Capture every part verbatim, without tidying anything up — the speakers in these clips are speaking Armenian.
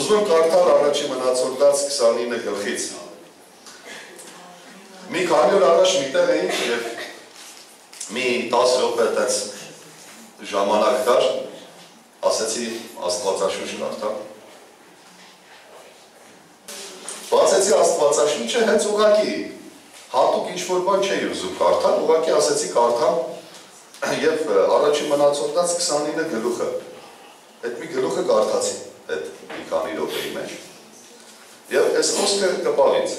Ուզում եմ կարդալ առաջի մնացորդած քսանինը գլխից։ Մի քանի օր առաջ միտեղ էինք եւ մի տասը րոպե այդպես ժամանակ կար, ասեցի Աստվածաշունչ կարդամ։ Բացեցի Աստվածաշունչը հենց ուղղակի հատուկ ինչ-որ բան չէի ուզում կարդալ, ուղղակի ասեցի կարդամ եւ առաջի մնացորդած քսանինը գլուխը։ Այդ մի գլուխը կարդացի, այդ մի քանի րոպեի մեջ։ Եվ այս խոսքը կպավ ինձ։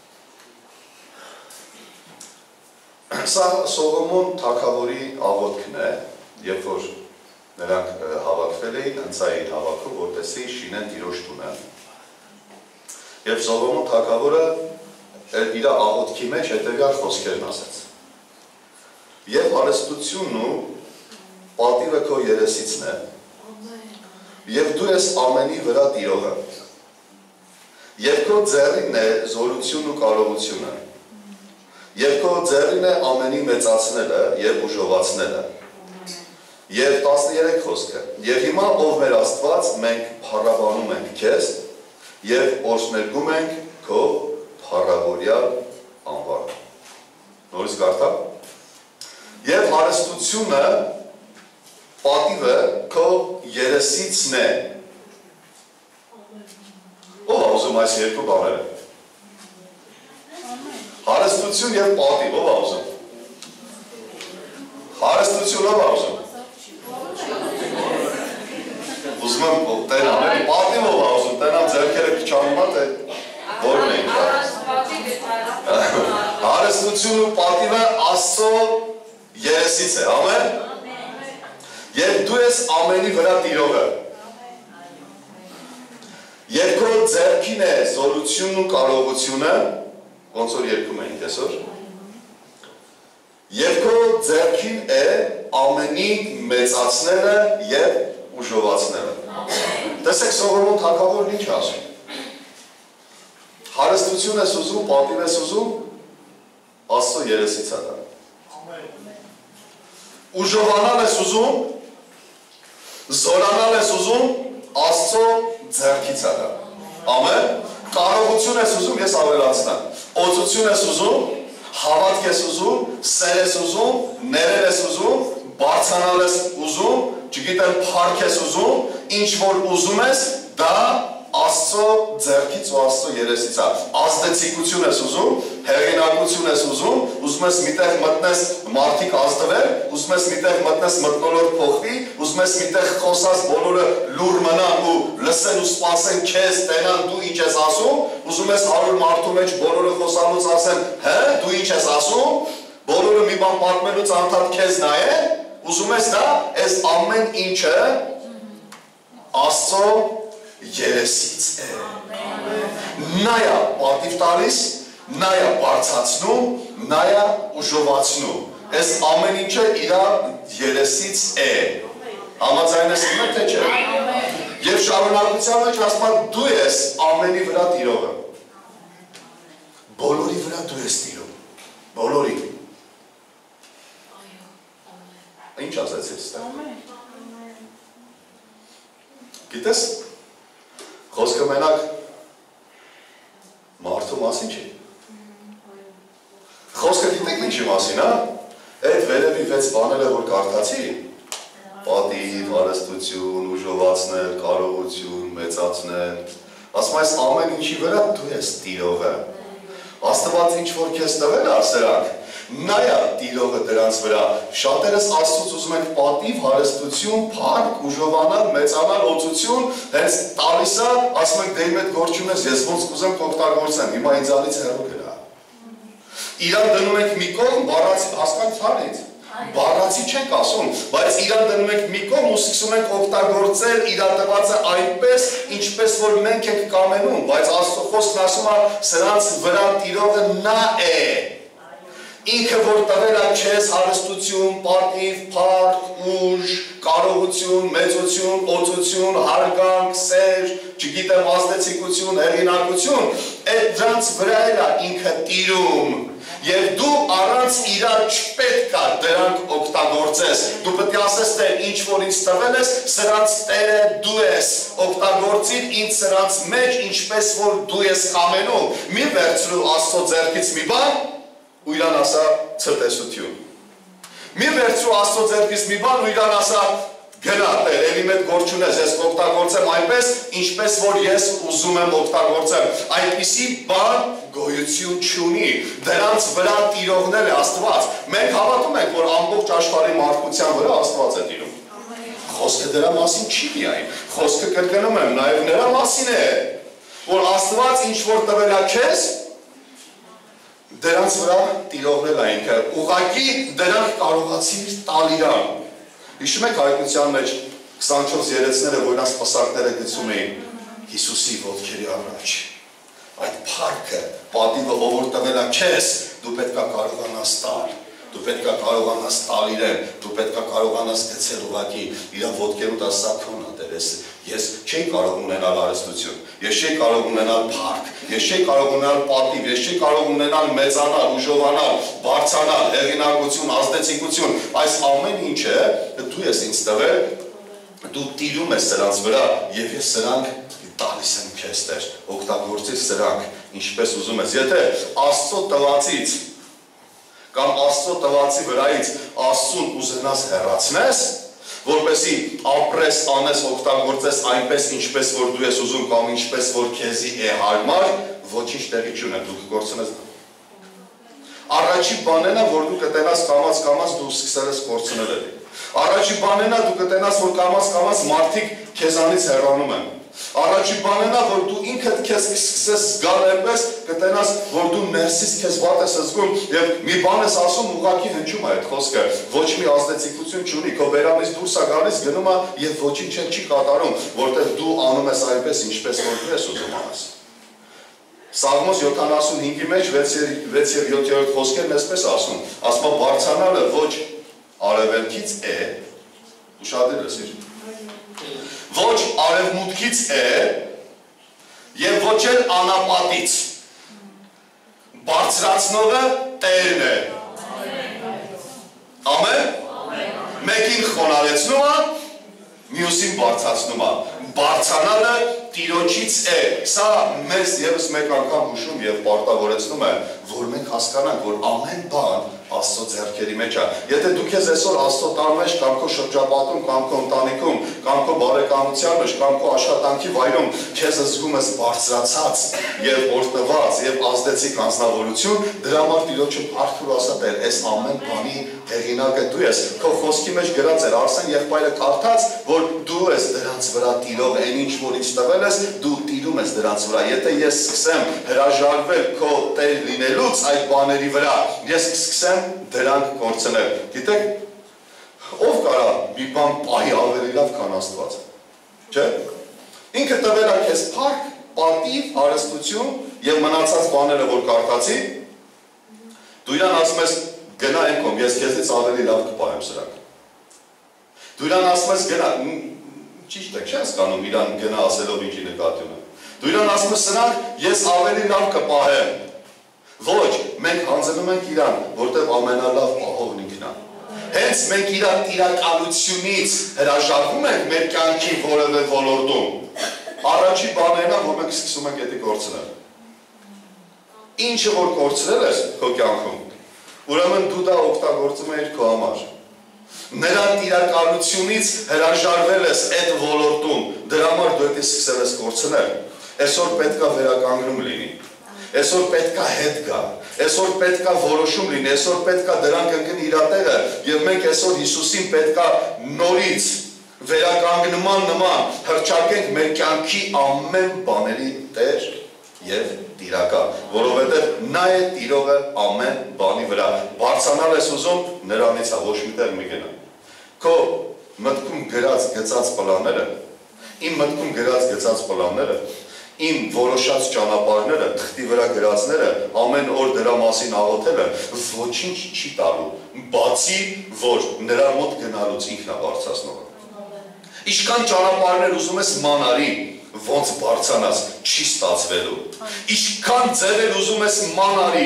Սա Սողոմոն թագավորի աղոթքն է, երբ որ նրանք հավաքվել էին, հենց այն հավաքում, որպեսզի շինեն Տիրոջ տունը։ Եվ Սողոմոն թագավորը իր աղոթքի մեջ հետևյալ խոսքերն ասեց. «Եվ հարստությունն ու պատիվը քո երեսիցն է, և դու ես ամենի վրա տիրողը, և քո ձեռին է զորությունն ու կարողությունը, և քո ձեռին է ամենի մեծացնելը և ուժովացնելը, և տասներեք խոսքը, և հիմա ով մեր Աստված, մենք փառաբանում ենք քեզ, և օրհներգում ենք քո փառավորյալ անվանը»։ Նորից կարդամ. «Եվ հարստությունը, պատիվը քո երեսիցն է»։ Ո՞վ է ուզում այս երկու բաները։ Հարստություն եւ պատիվ, ո՞վ է ուզում։ Հարստություն ո՞վ է ուզում։ Ուզում եմ տենամ, պատիվ ո՞վ է ուզում, տենամ ձեռքերը քչանում ա, թե որն ենք։ Հարստություն ու պատիվը Աստծո երեսից է, ամեն։ Եվ դու ես ամենի վրա տիրողը։ Եվ քո ձեռքին է զորությունն ու կարողությունը, ոնց որ երգում ենք այսօր։ Եվ քո ձեռքին է ամենի մեծացնելը եւ ուժովացնելը։ Տեսեք Սողոմոն թագավորն ինչ ասում։ Հարստություն ես ուզում, պատիվ ես ուզում, Աստծո երեսից է դա։ Ուժովանալ ես ուզում, զորանալ ես ուզում, Աստծո ձեռքից է դա։ Ամեն։ Կարողություն ես ուզում, ես ավելացնեմ։ Օծություն ես ուզում, հավատք ես ուզում, սեր ես ուզում, ներել ես ուզում, բարձրանալ ես ուզում, չգիտեմ փառք ես ուզում, ինչ որ ուզում ես, դա Աստծո ձեռքից ու Աստծո երեսից է։ Ազդեցիկություն ես ուզում, հեղինակություն ես ուզում, ուզում ես միտեղ մտնես մարդիկ ազդվել, ուզում ես միտեղ մտնես մթնոլորտ փոխվի, ուզում ես միտեղ խոսած բոլորը լուր մնան ու լսեն ու սպասեն քեզ, տենան դու ինչ ես ասում, ուզում ես հարյուր մարդու մեջ բոլորը խոսալուց ասեն, հե, դու ինչ ես ասում, բոլորը մի բան պատմելուց անդադ քեզ նայեն, ուզում ես դա, այս ամեն ինչը Աստծո երեսից է։ Նա է պատիվ տալիս, նա է բարձրացնում, նա է ուժովացնում։ Այս ամեն ինչը իր երեսից է։ Համաձայնեցնում եք թե չէ։ Եվ շարունակության մեջ ասում է դու ես ամենի վրա տիրողը։ Բոլորի վրա դու ես տիրում։ Բոլորի։ Ինչ ասեցի ստեղ։ Գիտես Խոսքը մենակ մարդու մասին չի։ Խոսքը գիտեք ինչի մասին, հա։ Այդ վերևի վեց բաները, որ կարդացի, պատիվ, հարստություն, ուժովացնել, կարողություն, մեծացնել, ասում այս ամեն ինչի վրա դու ես տիրողը։ Աստված ինչ որ քեզ տվել է սրանք, նա է տիրողը դրանց վրա։ Շատերս Աստծուց ուզում ենք պատիվ, հարստություն, փառք, ուժովանալ, մեծանալ, օծություն, հենց տալիս է, ասում ենք դե իմ այդ գործ չունես, ես ոնց կուզեմ կօգտագործեմ, հիմա ինձանից հեռու գնա։ Իրան դնում ենք մի կողմ, բառացի հասկանալից, բառացի չենք ասում, բայց իրան դնում ենք մի կողմ ու սկսում ենք օգտագործել իր տվածը այնպես, ինչպես որ մենք ենք կամենում, բայց Աստծո խոսքն ասում է, սրանց վրա տիրողը նա է։ Ինքը որ տվել է քեզ հարստություն, պատիվ, փառք, ուժ, կարողություն, մեծություն, օծություն, հարգանք, սեր, չգիտեմ ազդեցիկություն, հեղինակություն, այդ դրանց վրա էլ է ինքը տիրում։ Եվ դու առանց իրար չպետք է դրանք օգտագործես։ Դու պետք է ասես, թե ինչ որ ինձ տվել ես, սրանց տերը դու ես, օգտագործիր ինձ սրանց մեջ, ինչպես որ դու ես կամենում։ Մի վերցրու Աստծո ձեռքից մի բան ու իրան ասա ցտեսություն։ Մի վերցրու Աստծո ձեռքից մի բան ու իրան ասա գնա, Տեր, էլի մեծ գործ չունես, ես կօգտագործեմ այնպես, ինչպես որ ես ուզում եմ օգտագործեմ։ Այդպիսի բան գոյություն չունի, դրանց վրա տիրողներ է Աստված։ Մենք հավատում ենք, որ ամբողջ աշխարհի մարդկության վրա Աստված է տիրում։ Խոսքը դրա մասին չի միայն, խոսքը կրկնում եմ, նաև նրա մասին է, որ Աստված ինչ որ տվել է քեզ, դրանց վրա տիրողներ է ինքը, ուղղակի դրանք կարողացիր տալ իրան։ Հիշում եք հայտնության մեջ քսանչորս երեցները, որ նա սպասարկները գցում էին Հիսուսի ոտքերի առաջ։ Այդ փառքը, պատիվը, ով որ տվել է քեզ, դու պետք է կարողանաս տալ։ Դու պետք է կարողանաս տալ իրեն, դու պետք է կարողանաս գցել ուղղակի իր ոտքերուդ ասա քոնա Տեր, ես չէի կարող ունենալ հարստություն, ես չէի կարող ունենալ փառք, ես չէի կարող ունենալ պատիվ, ես չէի կարող ունենալ մեծանալ, ուժովանալ, բարձրանալ, հեղինակություն, ազդեցիկություն, այս ամեն ինչը դու ես ինձ տվել, դու տիրում ես սրանց վրա եւ ես սրանք տալիս եմ քեզ Տեր, օգտագործիր սրանք, ինչպես ուզում ես։ Եթե Աստծո տվածից կամ Աստծո տվածի վրայից Աստծուն ուզենաս հեռացնես, որպեսի ապրես, անես, օգտագործես այնպես, ինչպես որ դու ես ուզում կամ ինչպես որ քեզի է հարմար, ոչինչ տեղի չունի, դու կկորցնես։ Առաջի բանն է, որ դու կտենաս կամաց-կամաց դու սկսել ես կորցնել էլի։ Առաջի բանն է, դու կտենաս, որ կամաց-կամաց մարդիկ քեզանից հեռանում են։ Առաջի բանն է, որ դու ինքդ քեզ սկսես զգալ այնպես, կտենաս, որ դու ներսից քեզ վատ ես զգում եւ մի բան ես ասում, ուղղակի հնչում է այդ խոսքը, ոչ մի ազդեցիկություն չունի, քո բերանից դուրս է գալիս, գնում է եւ ոչինչ չի կատարում, որտեղ դու անում ես այնպես, ինչպես որ դու ես ուզում անես։ Սաղմոս յոթանասունհինգի մեջ վեց եւ յոթերորդ խոսքերն այսպես ասում, ասում է բարձրանալը ոչ արևելքից է, ուշադիր լսիր, ոչ արևմուտքից է եւ ոչ էլ անապատից, բարձրացնողը Տերն է։ Ամեն։ Մեկին խոնարեցնում է, մյուսին բարձրացնում է, բարձրանալը Տիրոջից է։ Սա մեզ եւս մեկ անգամ հուշում եւ պարտավորեցնում է, որ մենք հասկանանք, որ ամեն բան Աստծո ձեռքերի մեջ է։ Եթե դու քեզ այսօր Աստծո տան մեջ կամ քո շրջապատում, կամ քո ընտանիքում, կամ քո բարեկամության մեջ, կամ քո աշխատանքի վայրում քեզ զգում ես բարձրացած եւ օրհնված եւ ազդեցիկ անձնավորություն, դրա համար Տիրոջը փառք ասա Տեր, այս ամեն բանի հեղինակը դու ես։ Քո խոսքի մեջ գրած էր Արսեն եղբայրը կարդաց, որ դու ես դրանց վրա տիրող, այն ինչ որ ինձ տվել ես, դու տիրում ես դրանց վրա։ Եթե ես սկսեմ հրաժարվել քո Տեր լինելուց այդ բաների վրա, ես կսկսեմ դրանք կորցնել։ Գիտեք, ով կարա մի բան պահի ավելի լավ, քան Աստված, չէ՞։ Ինքը տվել է քեզ փառք, պատիվ, հարստություն եւ մնացած բաները, որ կարդացի, դու իրան ասում ես գնա այնքոմ, ես քեզից ավելի լավ կպահեմ սրանք։ Դու իրան ասում ես գնա, ճիշտ է, չես կանում իրան գնա ասելով ինչի նկատի ունեմ։ Դու իրան ասում ես սրանք ես ավելի լավ կպահեմ։ Ոչ, մենք հանձնում ենք իրան, որտեղ ամենալավ պահողն ինքն է։ Հենց մենք իր տիրակալությունից հրաժարվում ենք մեր կյանքի որևէ ոլորտում։ Առաջի բանն է, որ մենք սկսում ենք դա կորցնել։ Ինչը որ կորցրել ես քո կյանքում, ուրեմն դու դա օգտագործում ես քո համար։ Նրա տիրակալությունից հրաժարվել ես այդ ոլորտում, դրա համար դու դա սկսել ես կորցնել։ Այսօր պետք է վերականգնում լինի։ Այսօր պետք է հետ գա, այսօր պետք է որոշում լինի, այսօր պետք է դրանք ընկնի իր տեղը եւ մենք այսօր Հիսուսին պետք է նորից վերականգնման նման հրճակենք մեր կյանքի ամեն բաների Տեր եւ Տիրակալ, որովհետեւ նա է Տիրողը ամեն բանի վրա։ Բարձրանալ ես ուզում, նրանից է, ոչ միտեղ մի գնա։ Քո մտքում գրած գծած պլանները, իմ մտքում գրած գծած պլանները, իմ որոշած ճանապարհները, թղթի վրա գրածները, ամեն օր դրա մասին աղոթելը ոչինչ չի տալու, բացի որ նրա մոտ գնալուց ինքն է բարձրացնողը։ Ինչքան ճանապարհներ ուզում ես մանարի, ոնց բարձրանաս, չի ստացվելու։ Ինչքան ձևեր ուզում ես մանարի,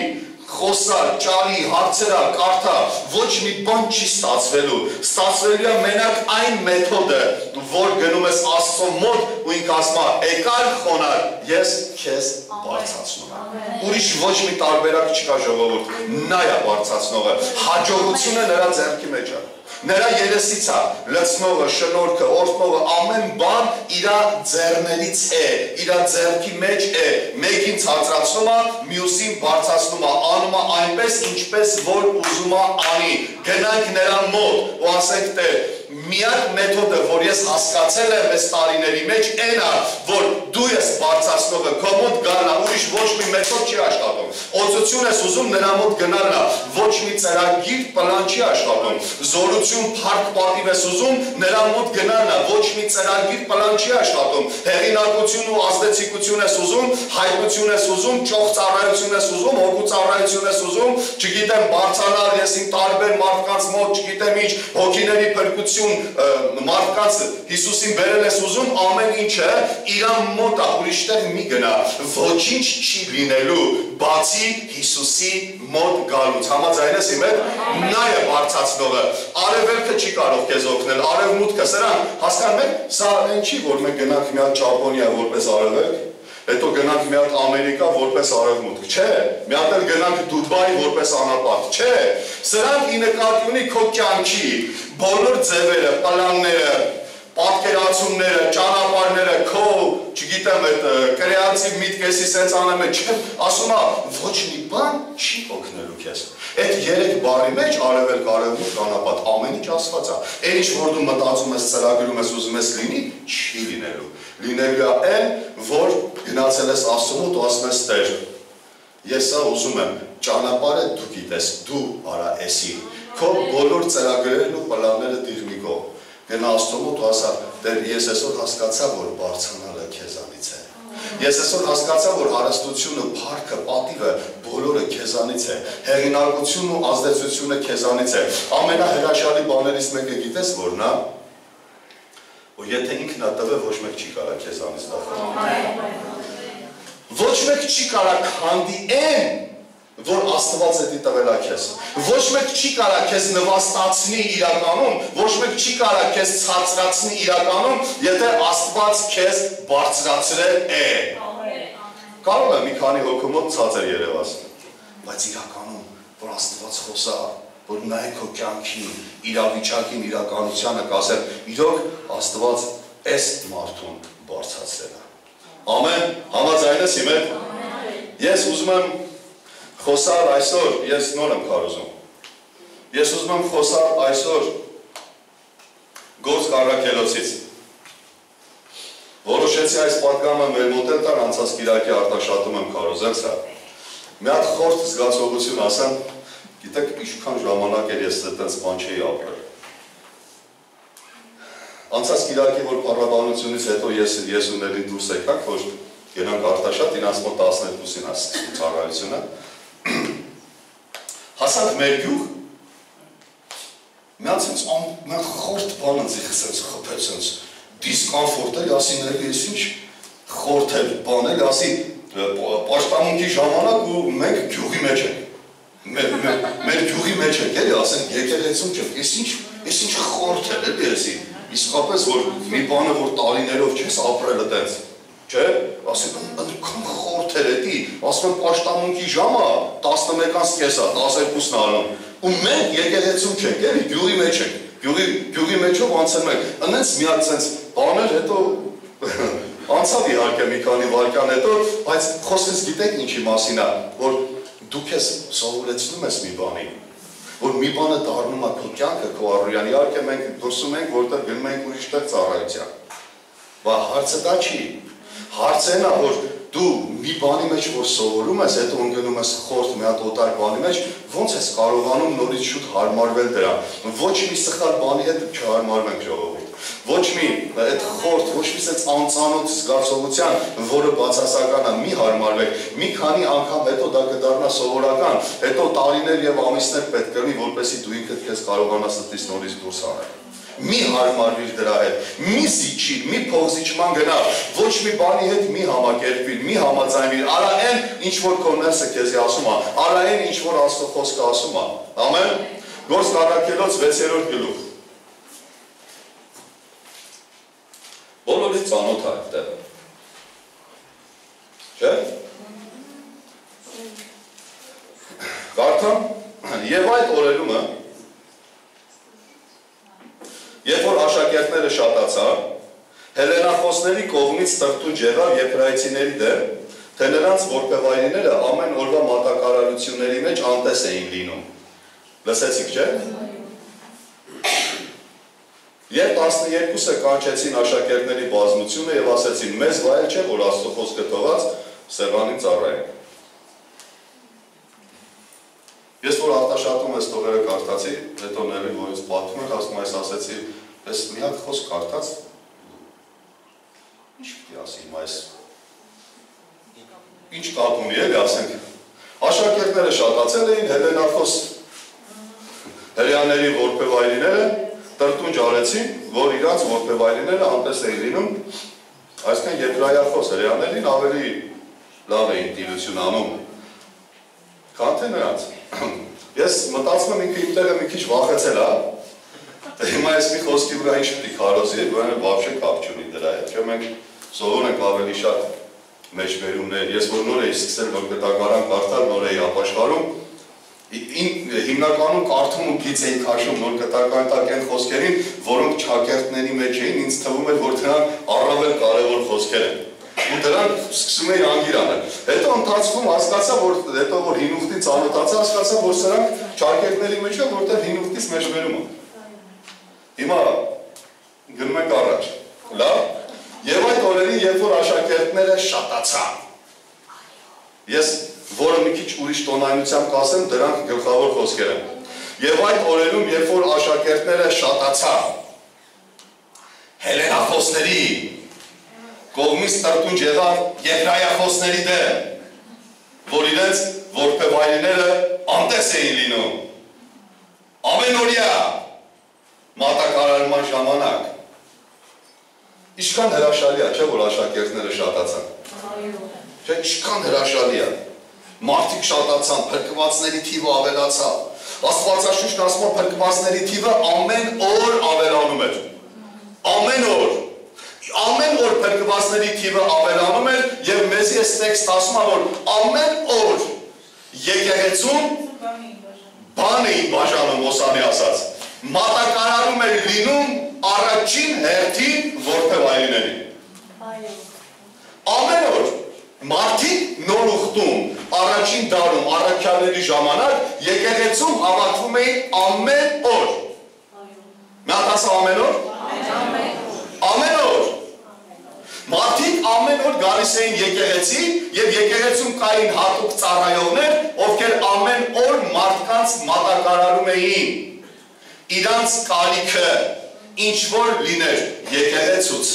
խոսալ, ճարի, հարցերա, կարդա, ոչ մի բան չի ստացվելու, ստացվելու է մենակ այն մեթոդը, որ գնում ես Աստծո մոտ ու ինքը ասում է, եկար խոնար, ես քեզ բարձրացնում եմ։ Ուրիշ ոչ մի տարբերակ չկա ժողովուրդ, նա է բարձրացնողը, հաջողությունը նրա ձեռքի մեջ է։ Նրա երեսից է, լցնողը, շնորհքը, օրհնողը, ամեն բան իր ձեռներից է, իր ձեռքի մեջ է, մեկին ցածրացնում է, մյուսին բարձրացնում է, անում է այնպես, ինչպես որ ուզում է անի։ Գնանք նրա մոտ ու ասենք Տեր, միակ մեթոդը, որ ես հասկացել եմ այս տարիների մեջ, այն է, որ դու ես բարձրացնողը, քո մոտ գալն է, ուրիշ ոչ մի մեթոդ չի աշխատում։ Օծություն ես ուզում նրա մոտ գնալն է, ոչ մի ծրագիր, պլան չի աշխատում։ Զորություն, փառք, պատիվ ես ուզում նրա մոտ գնալն է, ոչ մի ծրագիր, պլան չի աշխատում։ Հեղինակություն ու ազդեցիկություն ես ուզում, հայտնություն ես ուզում, ճոխ ծառայություն ես ուզում, հոգու ծառայություն ես ուզում, չգիտեմ, բարձրանալ ես իմ տարբեր մարդկանց մոտ, չգիտեմ ինչ, հոգիների փրկություն մարդկանց Հիսուսին բերել ես ուզում, ամեն ինչը իրան մոտ է, ուրիշտեղ մի գնա, ոչինչ չի լինելու, բացի Հիսուսի մոտ գալուց, համաձայն ես իմ հետ, նա է բարձրացնողը, արևելքը չի կարող քեզ օգնել, արևմուտքը, սրանք հասկանում եք, սա այն չի, որ մենք գնանք մի հատ Ճապոնիա որպես արևելք, հետո գնանք մի հատ Ամերիկա որպես արևմուտք, չէ, մի հատ էլ գնանք Դուբայ որպես անապատ, չէ, սրանք ի նկատի ունի քո կյանքի բոլոր ձևերը, պլանները, պատկերացումները, ճանապարհները, քո, չգիտեմ, այդ կրեատիվ միտքեսի սենց անեմ է, չեմ, ասում է, ոչ մի բան չի օգնելու քեզ։ Այդ երեք բառի մեջ արևելք, արևմուտք, անապատ, ամեն ինչ ասված է։ Այն ինչ որ դու մտածում ես, ծրագրում ես, ուզում ես լինի, չի լինելու։ Լինելու է այն, որ գնացել ես Աստծո մոտ ու ասում ես Տեր, ես սա ուզում եմ, ճանապարհը դու գիտես, դու արա էսի, քո բոլոր ծրագրերն ու պլանները դիր մի կողմ, գնա Աստծո մոտ ու ասա, Տեր, ես այսօր հասկացա, որ բարձրանալը քեզանից է, ես այսօր հասկացա, որ հարստությունը, փառքը, պատիվը բոլորը քեզանից է, հեղինակությունն ու ազդեցությունը քեզանից է, ամենահրաշալի բաներից մեկը գիտես որն է, որ եթե ինքն է տվել, ոչ մեկ չի կարա քեզանից տվել։ Ոչ մեկ չի կարա քանդի այն, որ Աստված է տվել է քեզ։ Ոչ մեկ չի կարա քեզ նվաստացնի իրականում, ոչ մեկ չի կարա քեզ ցածրացնի իրականում, եթե Աստված քեզ բարձրացրել է։ Կարող է մի քանի հոգու մոտ ցածր երևաս, բայց իրականում, որ Աստված խոսա, որ նայ քո կյանքին, իրավիճակին, իրականությանը կասել, իրոք Աստված այս մարդուն բարձրացրել է։ Ամեն, համաձայն ես իմ հետ։ Ես ուզում եմ խոսալ այսօր, ես նոր եմ քարոզում։ Ես ուզում եմ խոսալ այսօր Գործ Առաքելոցից։ Որոշեցի այս պատգամը մեր մոտել տար անցած կիրակի արտաշատում եմ քարոզել սա։ Մի հատ խորտ զգացողություն ասեմ, գիտեք, ինչքան ժամանակ էր ես այդպես բան չէի ապրել։ Անցած կիրակի, որ փառաբանությունից հետո ես ես ու Նելին դուրս եկանք, որ գնանք Արտաշատ, իրանց մոտ տասներկուսին է ծառայությունը։ Հասանք մեր գյուղ, մի հատ սենց խորտ բան ընձիղ սենց խփեց սենց դիսկոմֆորտ էր, ասի Նելի, ես ինչ խորտ էր բան էր, ասի պաշտամունքի ժամանակ ու մենք գյուղի մեջ ենք։ Մեր գյուղի մեջ ենք, էլի, ասենք, եկեղեցում չենք, ես ինչ խորտ էր, էլի, եսի, իսկապես, որ մի բանը, որ տարիներով չես ապրել այդպես, չէ, ասենք, ընդքան խորտ էր էդի, ասում եմ, պաշտամունքի ժամը, տասնմեկանց կես է, տասներկուսն անում, ու մենք եկեղեցում չենք, էլի, գյուղի մեջ ենք, գյուղի մեջով անցել ենք, ընենց մի հատ սենց բաներ, հետո անցավ իհարկե մի քանի վայրկյան հետո, բայց խոսքս գիտեք ինչի մասին է, որ դուք ես սովորեցնում ես մի բանի, որ մի բանը դառնում է քո կյանքը, քո առօրյան, իհարկե մենք դուրսում ենք, որտեղ գնում ենք ուրիշտեղ ծառայության։ Բա հարցը դա չի։ Հարցը նա, որ դու մի բանի մեջ որ սովորում ես, հետո ընկնում ես խորտ մի հատ օտար բանի մեջ, ոնց ես կարողանում նորից շուտ հարմարվել դրան։ Ոչ մի սխալ բանի հետ չհարմարվենք ժողովուրդ։ Ոչ մի այդ խորտ, ոչ մի սենց անծանոթ զգացողության, որը բացասական է, մի հարմարվեք, մի քանի անգամ հետո դա կդառնա սովորական, հետո տարիներ եւ ամիսներ պետք կլինի, որպեսզի դու ինքդ քեզ կարողանաս դից նորից դուրս հանել։ մի հարմարվիր դրա հետ, մի զիջիր, մի փողզիջման գնա, ոչ մի բանի հետ մի համակերպիր, մի համաձայնվիր, արա այն ինչ որ քո ներսը քեզի ասում է, արա այն ինչ որ Աստծո խոսքը ասում է։ Ամեն։ Գործք Առաքելոց վեցերորդ գլուխ։ Բոլորից ծանոթ է այդտեղ։ Չէ՞։ Կարդամ, եւ այդ օրերումը, երբ որ աշակերտները շատացան, հելենախոսների կողմից տրտունջ եղավ եբրայեցիների դեմ, թե նրանց որբևայրիները ամեն օրվա մատակարարությունների մեջ անտես էին լինում։ Լսեցիք, չէ՞։ Երբ տասներկուսը կանչեցին աշակերտների բազմությունը եւ ասեցին, մեզ վայել չէ, որ Աստծո խոսքը թողած սեղանին ծառայեն։ Ես որ արտաշատում ես տողերը կարդացի, հետո ների, որ ես պատում եմ, ասում այս ասեցի, ես մի հատ խոսք կարդաց, ինչ պիտի ասի հիմա ես, ինչ կապ ունի էլի, ասենք, աշակերտները շատացել էին, հելենախոս հրեաների որբևայրիները տրտունջ արեցին, որ իրանց որբևայրիները անտես էին լինում, այսինքն եբրայախոս հրեաներին ավելի լավ էին տիրություն անում, քան թե նրանց։ Ես մտածում եմ ինքը իմ տեղը մի քիչ վախեցել է, հիմա ես մի խոսքի վրա ինչ պիտի քարոզի, որը բավարշե կապ չունի դրա հետ, չէ՞ մենք սովոր ենք ավելի շատ մեջբերումներ, ես որ նոր էի սկսել որ գտակարան կարդալ, նոր էի ապաշխարում, հիմնականում կարդում ու գիծ էի քաշում նոր գտակարան տակ այն խոսքերին, որոնք ճակերտների մեջ էին, ինձ թվում էր, որ դրանք առավել կարևոր խոսքեր են։ Ու դրանք սկսում էի անգիր անել։ Հետո ընթացքում հասկացա, որ հետո որ հին ուխտից ծանոթացա, հասկացա, որ սրանք ճակերտների մեջ է, որտեղ հին ուխտից մեջբերում է։ Հիմա գնում ենք առաջ։ Լավ։ Եվ այդ օրերին, երբ որ աշակերտները շատացան, ես որը մի քիչ ուրիշ տոնայնությամբ կասեմ, դրանք գլխավոր խոսքեր են։ Եվ այդ օրերում, երբ որ աշակերտները շատացան, հելենախոսների կողմից տրտունջ եղավ եբրայախոսների դեմ, որ իրենց որբևայրիները անտես էին լինում։ Ամենօրյա մատակարարման ժամանակ։ Ինչքան հրաշալի է, չէ՞ որ աշակերտները շատացան։ Չէ, ինչքան հրաշալի է։ Մարդիկ շատացան, փրկվածների թիվը ավելացավ։ Աստվածաշունչն ասում է, փրկվածների թիվը ամեն օր ավելանում էր։ Ամեն օր։ Ամեն օր փրկվածների թիվը ավելանում էր եւ մեզի այս տեքստ ասում է, որ ամեն օր եկեղեցուն բան էին բաժանում Օսանի ասած։ Մատակարարում էր լինում առաջին հերթին որբևայրիներին։ Ամեն օր մարդիկ նոր ուխտում, առաջին դարում, առաքյալների ժամանակ եկեղեցում հավաքվում էին ամեն օր։ Նա ասա ամեն օր։ Ամեն օր։ Մարդիկ ամեն օր գալիս էին եկեղեցի եւ եկեղեցում կային հատուկ ծառայողներ, ովքեր ամեն օր մարդկանց մատակարարում էին իրանց կարիքը ինչ որ լիներ եկեղեցուց։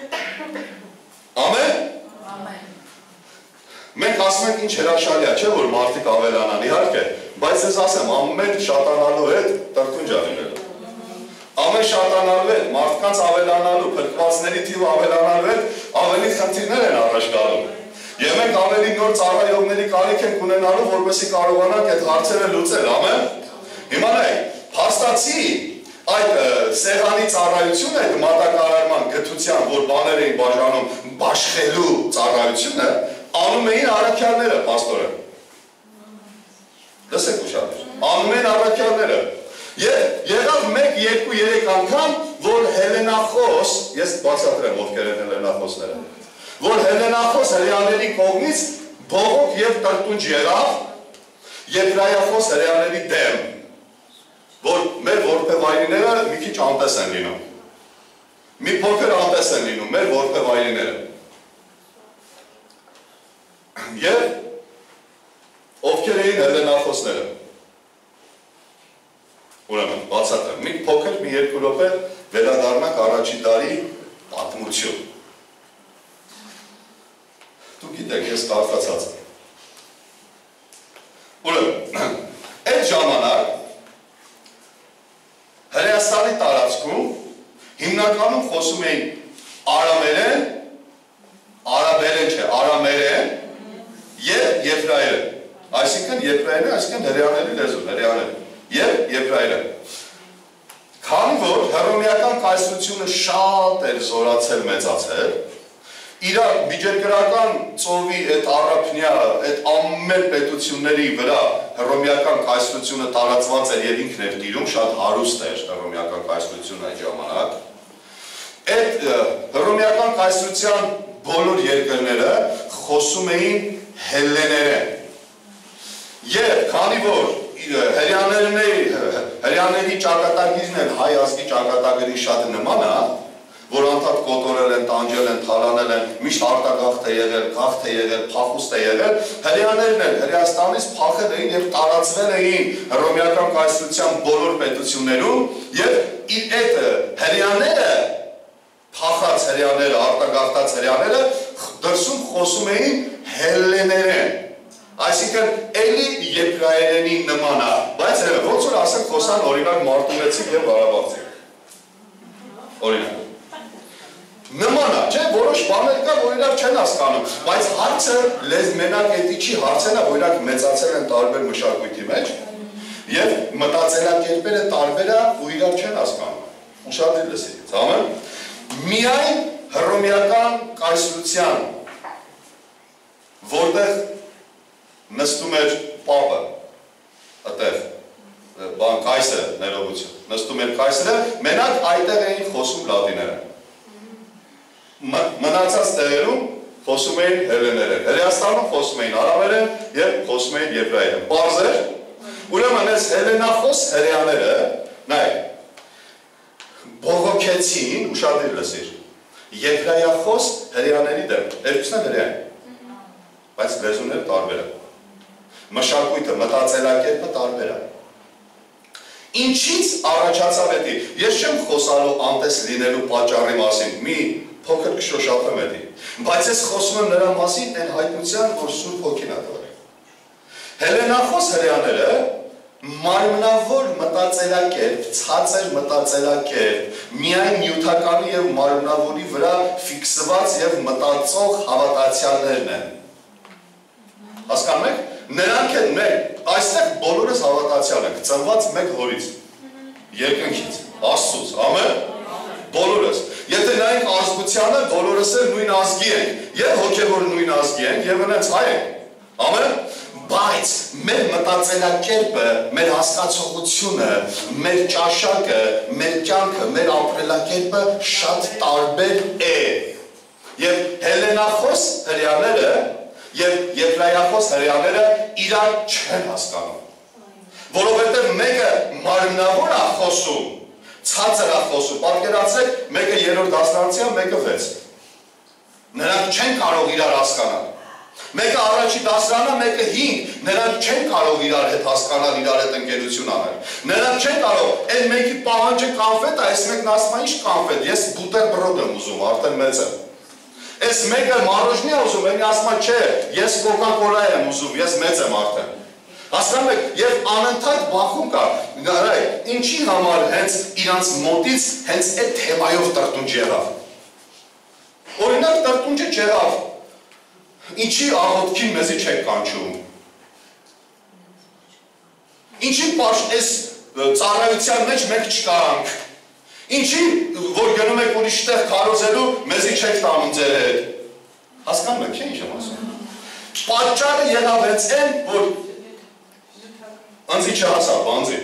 Ամեն։ Մենք ասում ենք ինչ հրաշալի է, չէ՞ որ մարդիկ ավելանան, իհարկե, բայց ես ասեմ, ամեն շատանալու հետ տրտունջ է լինելու։ Ամեն շատանալու հետ, մարդկանց ավելանալու, փրկվածների թիվը ավելանալու հետ ավելի խնդիրներ են առաջ գալու։ Եվ մենք ավելի նոր ծառայողների կարիք ենք ունենալու, որպեսզի կարողանանք այդ հարցերը լուծել, ամեն։ Հիմա նայեք, փաստացի այդ սեղանի ծառայությունը, այդ մատակարարման գթության, որ բաներ էին բաժանում, բաշխելու ծառայությունը, անում էին առաքյալները, պաստորը։ Լսեք ուշադիր, անում էին առաքյալները։ Եվ եղավ մեկ, երկու, երեք անգամ, որ հելենախոս, ես բացատրեմ ովքեր են հելենախոսները, որ հելենախոս հրեաների կողմից բողոք և տրտունջ եղավ եբրայախոս հրեաների դեմ, որ մեր որբևայրիները մի քիչ անտես են լինում։ Մի փոքր անտես են լինում մեր որբևայրիները։ Եվ ովքեր էին հելենախոսները։ Ուրեմն, բացատրեմ, մի փոքր, մի երկու րոպե վերադառնանք առաջին դարի պատմություն։ Դուք գիտեք, ես կարդացած եմ։ Ուրեմն, այդ ժամանակ Հրեաստանի տարածքում խոսում էին արամերեն, արաբերեն չէ, արամերեն և եբրայերեն։ Այսինքն եբրայերեն, այսինքն հրեաների լեզուն, հրեաներ և եբրայերեն։ Քանի որ հռոմեական կայսրությունը շատ էր զորացել, մեծացել, իր միջերկրական ծովի այդ առափնյա, այդ ամեն պետությունների վրա հռոմեական կայսրությունը տարածված էր և ինքն էր տիրում, շատ հարուստ էր հռոմեական կայսրությունը այդ ժամանակ։ Այդ հռոմեական կայսրության բոլոր երկրները խոսում էին հելլեներեն։ Եվ քանի որ հրեաների ճակատագիրն են հայ ազգի ճակատագրի շատ նման է, որ անդադ կոտորել են, տանջել են, թալանել են, միշտ արտագաղթ է եղել, գաղթ է եղել, փախուստ է եղել, հրեաներն են Հրեաստանից փախել էին և տարածվել էին հռոմեական կայսրության բոլոր պետություններում և իր այդ հրեաները, փախած հրեաները, արտագաղթած հրեաները դրսում խոսում էին հելլեներեն, այսինքն էլի եբրայերենի նման է, բայց ոնց որ ասենք խոսան օրինակ մարտունեցիք և ղարաբաղցիք, օրինակ։ Նման է, չէ, որոշ բաներ կա, որ իրար չեն հասկանում, բայց հարցը մենակ էդի չի, հարցեն է, որ իրար մեծացել են տարբեր մշակույթի մեջ և մտածելակերպերը տարբեր է ու իրար չեն հասկանում, ուշադրի լսի, ծամը, միայն հռոմեական կայսրության, որտեղ նստում էր պապը, ըտեղ, բան կայսրը, ներողություն, նստում էր կայսրը, մենակ այդտեղ էին խոսում լատիները։ Մնացած տեղերում խոսում էին հելլեներեն, Հրեաստանում խոսում էին արաբերեն և խոսում էին եբրայերեն, պարզ էր, ուրեմն այս հելլենախոս հրեաները, նայ, բողոքեցին, ուշադրիր լսիր, եբրայախոս հրեաների դեմ, երկուսն են հրեան, բայց լեզուները տարբեր են, մշակույթը, մտածելակերպը տարբեր է։ Ինչից առաջացավ էդի, ես չեմ խոսալու անտես լինելու պատճառի մասին, մի փոքր կշոշափեմ էդի, բայց ես խոսում եմ նրա մասին այն հայտնության, որ Սուրբ Հոգին է տվել։ Հելլենախոս հրեաները մարմնավոր մտածելակերպ, ցածր մտածելակերպ, միայն նյութականի և մարմնավորի վրա ֆիքսված և մտածող հավատացյալներն են։ Հասկանում եք, նրանք են մենք, այստեղ բոլորս հավատացյալ ենք, ծնված մեկ հորից, երկնքից, Աստծուց, ամեն, բոլորս։ Եթե նայենք ազգությանը, բոլորս էլ նույն ազգի ենք, և հոգևոր նույն ազգի ենք, և ընենց հայ ենք, ամեն, բայց մեր մտածելակերպը, մեր հասկացողությունը, մեր ճաշակը, մեր կյանքը, մեր ապրելակերպը շատ տարբեր է։ Եվ հելլենախոս հրեաները և եբրայախոս հրեաները իրար չեն հասկանում, որովհետև մեկը մարմնավոր է խոսում, ցածր է խոսում, պատկերացրեք, մեկը երրորդ դասարանցի է, մեկը վեց։ Նրանք չեն կարող իրար հասկանալ։ Մեկը առաջի դասարանը, մեկը հինգ, նրանք չեն կարող իրար հետ հասկանալ, իրար հետ ընկերություն անել։ Նրանք չեն կարող, այն մեկի պահանջը կանֆետ է, այս մեկն ասում է ինչ կանֆետ, ես բուտերբրոդ եմ ուզում, արդեն մեծ եմ։ Այս մեկը մարոժնի է ուզում, այն ասում է չէ, ես կոկա-կոլա եմ ուզում, ես մեծ եմ արդեն։ Հասկանում եք, և անընդհատ բախում կա, ինչի համար հենց իրանց մոտից հենց այդ թեմայով տրտունջ եղավ։ Օրինակ տրտունջը չեղավ, ինչի աղոտքին մեզի չեք կանչում։ Ինչի այս ծառայության մեջ մենք չկանք։ Ինչի, որ գնում եք ուրիշ տեղ քարոզելու, մեզի չեք տանում ձեր հետ։ Հասկանում եք, ինչ եմ ասում։ Պատճառը եղավ հենց այն, որ անձի չհասավ, անձի։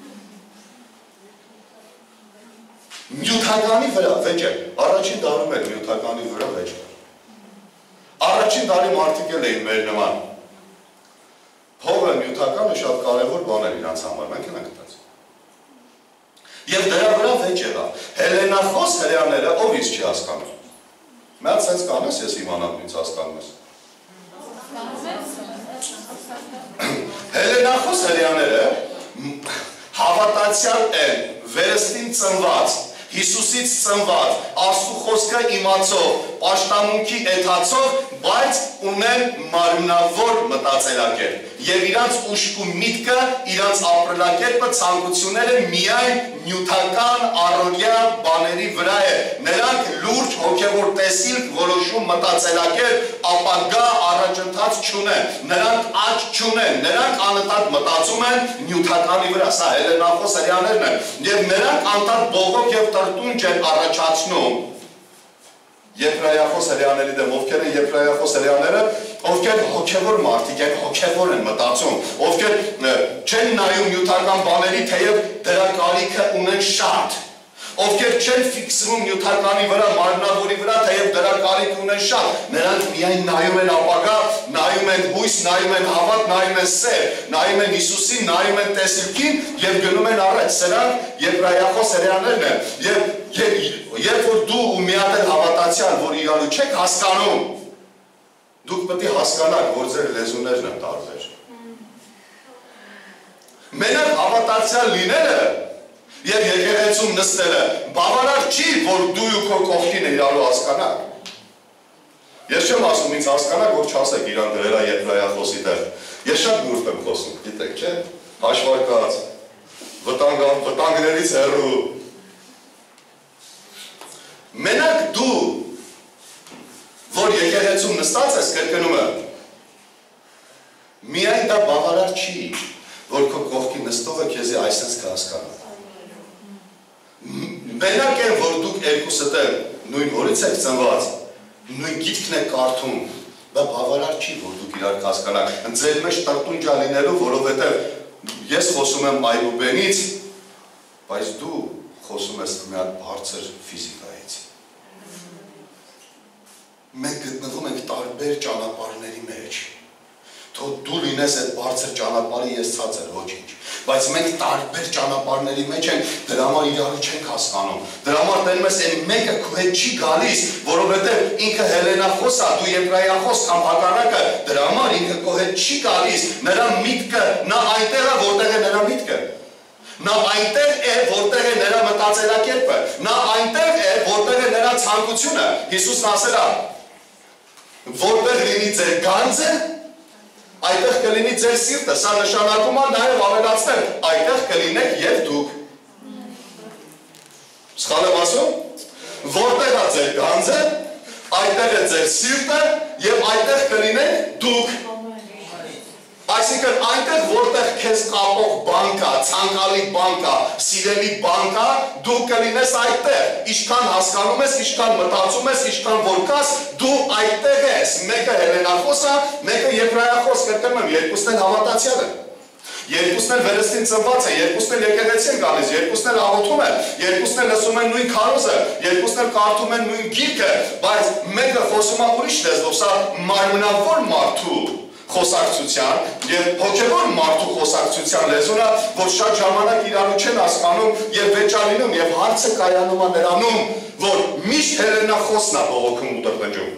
Նյութականի վրա վեճ է, առաջին դարում էր նյութականի վրա վեճ է։ Առաջին դարի մարդիկ էլ էին մեր նման։ Փողը նյութականը շատ կարևոր բան էր իրանց համար, մենք ենք գտած։ Եվ դրա վրա վեճ եղավ։ Հելլենախոս հրեաները ով ինձ չի հասկանում։ Մի հատ սենց կանես, ես իմանամ ինձ հասկանում ես։ Հելլենախոս հրեաները հավատացյալ են, վերստին ծնված, Հիսուսից ծնված, Աստծու խոսքը իմացող, պաշտամունքի էթացող, բայց ունեն մարմնավոր մտածելակերպ։ Եվ իրանց ուշք ու միտքը, իրանց ապրելակերպը, ցանկությունները միայն նյութական առօրյա բաների վրա է։ Նրանք լուրջ հոգևոր տեսիլք, որոշում, մտածելակերպ, ապագա առաջընթաց չունեն։ Նրանք աճ չունեն, նրանք անընդհատ մտածում են նյութականի վրա, սա հելենախոս հрьяաներն են, եւ նրանք անընդհատ բողոք եւ տրտունջ են առաջացնում եբրայախոս հрьяաների դեմ, ովքեր են եբրայախոս հрьяաները, ովքեր հոգևոր մարդիկ են, հոգևոր են մտածում, ովքեր չեն նայում նյութական բաների, թեև դրա կարիքը ունեն շատ, ովքեր չեն ֆիքսվում նյութականի վրա, մարմնավորի վրա, թեև դրա կարիք ունեն շատ, նրանք միայն նայում են ապագա, նայում են հույս, նայում են հավատ, նայում են սեր, նայում են Հիսուսին, նայում են տեսիլքին եւ գնում են առաջ։ Սրանք եբրայախոս հрьяաներն են։ Եվ երբ որ դու ու մի հատ էլ հավատացյալ, որ իրարու չեք հասկանում, դուք պետք է հասկանաք, որ ձեր լեզուներն են տարբեր։ Մենակ հավատացյալ լինելը եւ եկեղեցում նստելը բավարար չի, որ դու ու քո կողքին իրարու հասկանաք։ Ես չեմ ասում ինձ հասկանաք, որ չասեք իրան դրել է եբրայախոսի տեղ։ Ես շատ նուրբ եմ խոսում, գիտեք, չէ՞։ Հաշվարկած, վտանգներից հեռու։ Մենակ դու, որ եկեղեցում նստած ես, կրկնում եմ, միայն դա բավարար չի, որ քո կողքի նստողը քեզի այսպես կհասկանա։ Մենակ են, որ դուք երկուսդ էլ նույն օրից եք ծնված, նույն գիտքն եք կարդում, դա բավարար չի, որ դուք իրար կհասկանաք։ Ձեր մեջ տրտունջա լինելու, որովհետև ես խոսում եմ այբուբենից, բայց դու խոսում ես մի հատ բարձր ֆիզիկայից։ Մենք գտնվում ենք տարբեր ճանապարհների մեջ։ Թող դու լինես այդ բարձր ճանապարհի, ես ցածր, ոչինչ։ Բայց մենք տարբեր ճանապարհների մեջ ենք, դրա համար իրարու չենք հասկանում։ Դրա համար տենում ես այն մեկը քո հետ չի գալիս, որովհետև ինքը հելենախոս է, դու եբրայախոս կամ հակառակը, դրա համար ինքը քո հետ չի գալիս, նրա միտքը, նա այնտեղ է, որտեղ է նրա միտքը։ Նա այնտեղ է, որտեղ է նրա մտածելակերպը, նա այնտեղ է, որտեղ է նրա ցանկությունը։ Հիսուսն ասել է, որտեղ լինի ձեր գանձը, այդտեղ կլինի ձեր սիրտը, սա նշանակում է նաև ավելացնել, այդտեղ կլինեք և դուք։ Սխալ եմ ասում, որտեղ է ձեր գանձը, այդտեղ է ձեր սիրտը և այդտեղ կլինեք դուք։ Այսինքն այնտեղ, որտեղ քեզ կապող բան կա, ցանկալի բան կա, սիրելի բան կա, դու կլինես այդտեղ։ Ինչքան հասկանում ես, ինչքան մտածում ես, ինչքան որ կաս, դու այդտեղ ես։ Մեկը հելենախոս է, մեկը եբրայախոս, կրկնում եմ, երկուսն էլ հավատացյալ են։ Երկուսն էլ վերստին ծնված են, երկուսն էլ եկեղեցի են գալիս, երկուսն էլ աղոթում են, երկուսն էլ լսում են նույն քարոզը, երկուսն էլ կարդում են նույն գիրքը, բայց մեկը խոսում է ուրիշ լեզվով, սա մարմնավոր մարդու խոսակցության և հոգևոր մարդու խոսակցության լեզուն է, որ շատ ժամանակ իրարու չեն հասկանում և վեճալինում և հարցը կայանում է նրանում, որ միշտ հելենախոսն է բողոքում ու տրտնջում։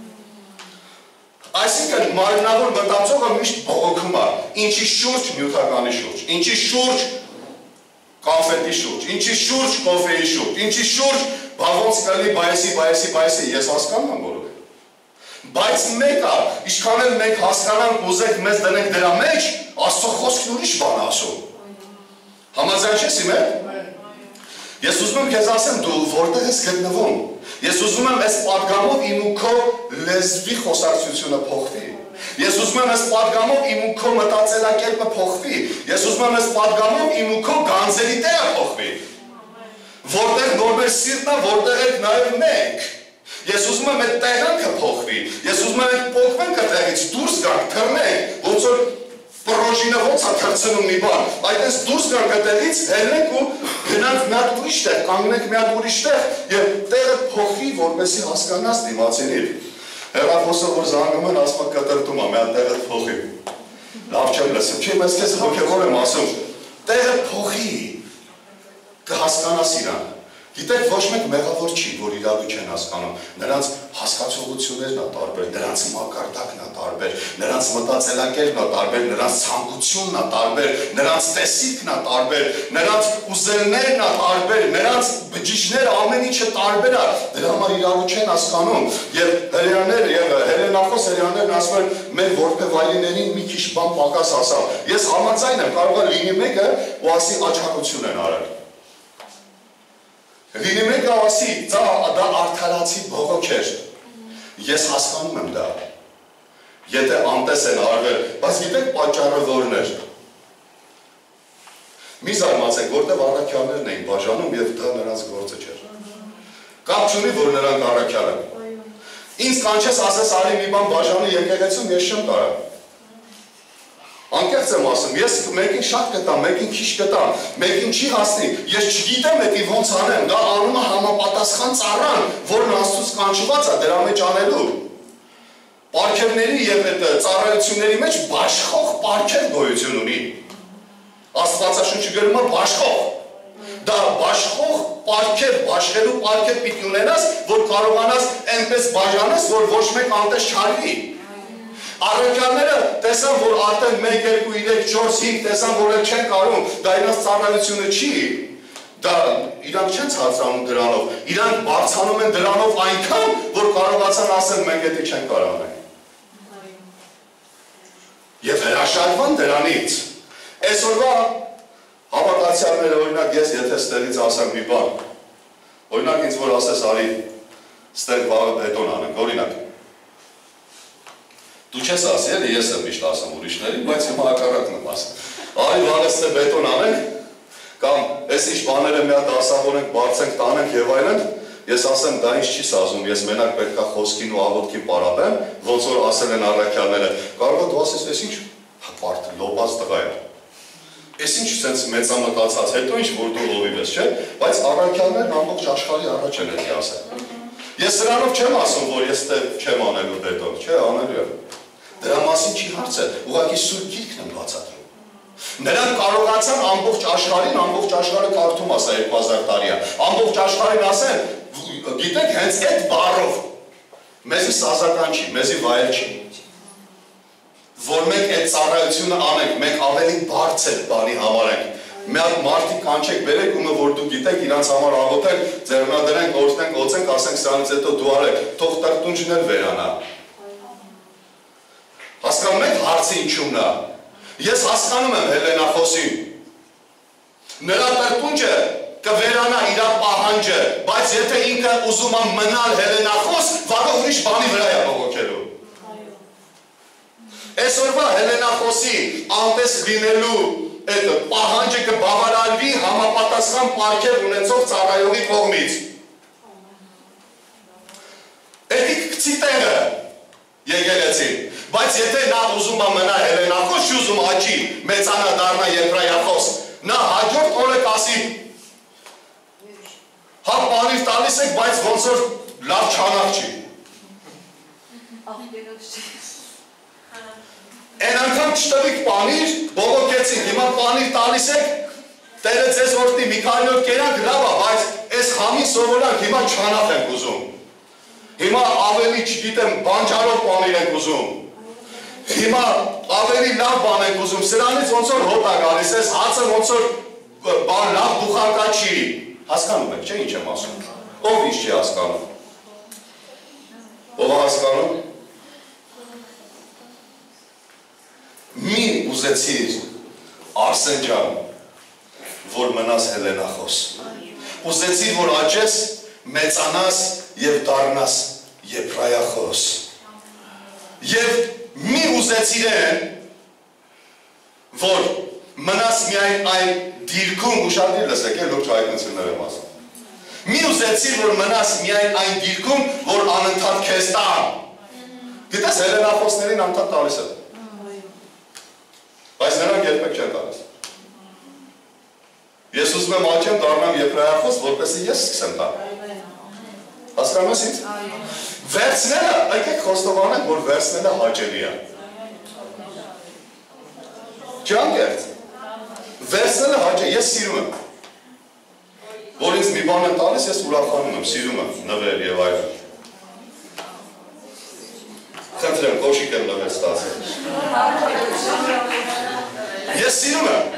Այսինքն մարմնավոր մտածողը միշտ բողոքում է, ինչի շուրջ նյութականի շուրջ, ինչի շուրջ կոնֆետի շուրջ, ինչի շուրջ կոֆեի շուրջ, ինչի շուրջ բաղոնց կլի բայեսի, բայեսի, բայեսի, ես հասկանում եմ որով։ Բայց մեկը, ինչքան էլ մենք հասկանանք ուզենք մեզ դնենք դրա մեջ, Աստծո խոսքն ուրիշ բան ասում։ Համաձայն չես իմ հետ։ Ես ուզում եմ քեզ ասեմ, դու որտեղ ես գտնվում։ Ես ուզում եմ այս պատգամով իմ ու քո լեզվի խոսակցությունը փոխվի։ Ես ուզում եմ այս պատգամով իմ ու քո մտածելակերպը փոխվի։ Ես ուզում եմ այս պատգամով իմ ու քո գանձերի տեղը փոխվի։ Որտեղ նորմալ սիրտն է, որտեղ եք նաև մենք։ Ես ուզում եմ այդ տեղանքը փոխվի, ես ուզում եմ այդ փոխվենք այդտեղից դուրս գանք, թռնենք, ոնց որ պրոժինը ոնց է թռցնում մի բան, այդպես դուրս գանք այդտեղից, հելնենք ու գնանք մի հատ ուրիշ տեղ, կանգնենք մի հատ ուրիշ տեղ եւ տեղը փոխվի, որպեսզի հասկանաս դիմացինին։ Հեռախոսը որ զանգում են, ասում է կտրտում է, մի հատ տեղը փոխի։ Լավ չեմ լսում, չէ, բայց քեզ հոգևոր եմ ասում, տեղը փոխի, կհասկանաս իրան։ Գիտեք, ոչ մեկ մեղավոր չի, որ իրավի չեն հասկանում, նրանց հասկացողություններն է տարբեր, նրանց մակարդակն է տարբեր, նրանց մտածելակերպն է տարբեր, նրանց ցանկությունն է տարբեր, նրանց տեսիքն է տարբեր, նրանց ուզելներն է տարբեր, նրանց բջիջները ամեն ինչը տարբեր է, դրա համար իրավի չեն հասկանում, եւ հрьяաները եւ հելենախոս հрьяաներն ասում են, մեր որբևայիներին մի քիչ բան պակաս ասավ։ Ես համաձայն եմ, կարող է լինի մեկը ու ասի աչքակություն են արել։ Լինի մեկը ասի, դա արդարացի բողոք էր, ես հասկանում եմ դա, եթե անտես են արվել, բայց գիտեք պատճառը որն էր, մի զարմացեք, որտև առաքյալներն էին բաժանում և դա նրանց գործը չէր, կապ չունի, որ նրանք առաքյալ են, ինձ կանչես ասես արի մի բան բաժանի եկեղեցում, ես չեմ կարա, անկեղծ եմ ասում, ես մեկին շատ կտամ, մեկին քիչ կտամ, մեկին չի հասնի, ես չգիտեմ էդի ոնց անեմ, դա անում է համապատասխան ծառան, որն Աստծուց կանչված է դրա մեջ անելու։ Պարգևների եւ այդ ծառայությունների մեջ բաշխող պարգև գոյություն ունի։ Աստվածաշունչը գրում է բաշխող։ Դա բաշխող պարգև, բաշխելու պարգև պիտի ունենաս, որ կարողանաս այնպես բաժանես, որ ոչ մեկ անտես չարվի։ Առաքյալները տեսան, որ արդեն մեկ, երկու, երեք, չորս, հինգ տեսան, որ չեն կարում, դա իրանց ծառայությունը չի, դա իրանք չեն ցածրանում դրանով, իրանք բարձանում են դրանով այնքան, որ կարողացան ասել մենք էդի չեն կարող ենք։ Եվ հրաշալվան դրանից։ Այսօրվա հավատացյալները, օրինակ ես եթե ստեղից ասեմ մի բան, օրինակ ինձ որ ասես արի, ստեղ վաղը բետոն անենք, օրինակ Դու չես ասի, էլի ես եմ միշտ ասում ուրիշներին, բայց հիմա հակառակն եմ ասում։ Արի վաղը ստե բետոն անենք, կամ այս ինչ բաները մի հատ դասավորենք, բարձենք, տանենք եւ այլն, ես ասեմ դա ինչ չի սազում, ես մենակ պետք է խոսքին ու աղոթքին պարապեմ, ոնց որ ասել են առաքյալները, կարող է դու ասես, այս ինչ բարդ լոբած տղա է։ Այս ինչ sense մեծամտածած, հետո ինչ որ դու լովիվ ես, չէ՞, բայց առաքյալներն ամբողջ աշխարհի առաջ են էլի ասել։ Ես սրանով չեմ ասում, որ ես դե չեմ անելու բետոն, չէ, անելու եմ։ Դրա մասին չի հարցը, ուղղակի Սուրբ Գիրքն եմ բացատրում։ Նրանք կարողացան ամբողջ աշխարհին, ամբողջ աշխարհը կարդում ասա երկու հազար տարի է, ամբողջ աշխարհին ասեն, գիտեք, հենց այդ բառով մեզի սազական չի, մեզի վայել չի։ Որ մենք այդ ծառայությունը անենք, մենք ավելի բարձր բանի համարենք։ Մի հատ մարդիկ կանչեք բերեք ումը որ դու գիտեք իրանց համար աղոթենք, ձեռնադրենք, օրհնենք, օծենք, ասենք սրանից հետո դու արեք, թող տրտունջն էլ վերանա։ Հասկանում եք հարցը ինչումն է։ Ես հասկանում եմ հելենախոսին։ Նրա տրտունջը կվերանա իր պահանջը, բայց եթե ինքը ուզում է մնալ հելենախոս, վաղը ուրիշ բանի վրա է բողոքելու։ Այսօրվա հելենախոսի անտես լինելու այդ պահանջը կբավարարվի համապատասխան պարգև ունեցող ծառայողի կողմից։ Էդի կցի տեղը եկեղեցին, բայց եթե նա ուզում է մնա հելենախոս, չուզում աճի, մեծանա դառնա եբրայախոս, նա հաջորդ օրը կասի հա պանիր տալիս եք, բայց ոնց որ լավ չանախ չի։ Են անգամ չտվիք պանիր, բողոքեցին, հիմա պանիր տալիս եք, Տերը ձեզ օրհնի, մի քանի օր կերանք լավ է, բայց այս խամին սովորանք հիմա չանախ ենք ուզում։ Հիմա ավելի չգիտեմ, բանջարով պանիր ենք ուզում։ Հիմա ավելի լավ բան ենք ուզում, սրանից ոնց որ հոտ է գալիս, այս հացը ոնց որ բան լավ բուխարկա չի։ Հասկանում եք, չէ՞ ինչ եմ ասում։ Ով ինչ չի հասկանում։ Ով հասկանում։ Մի ուզեցիր Արսեն ջան, որ մնաս հելենախոս։ Ուզեցիր, որ աճես, մեծանաս և դառնաս եբրայախոս։ Եվ մի ուզեցիր են, որ մնաս միայն այն դիրքում, ուշադիր լսեք, էլ լուրջ հայտնություններ եմ ասում։ Մի ուզեցիր, որ մնաս միայն այն դիրքում, որ անընդհատ քեզ տան։ Գիտես, հելենախոսներին անընդհատ տալիս է։ Բայց նրանք երբեք չեն տալիս։ Ես ուզում եմ աճեմ դառնամ եբրայախոս, որպեսզի ես սկսեմ տալ։ Հասկանում ես ինձ։ Վերցնելը, եկեք խոստովանենք, որ վերցնելը հաճելի է։ Չի անկեղծ։ Վերցնելը հաճելի, ես սիրում եմ։ որ ինձ մի բան են տալիս, ես ուրախանում եմ, սիրում եմ նվեր եւ այլն։ Խնդրեմ, կոշիկ եմ նվեր ստացել։ Ես սիրում եմ։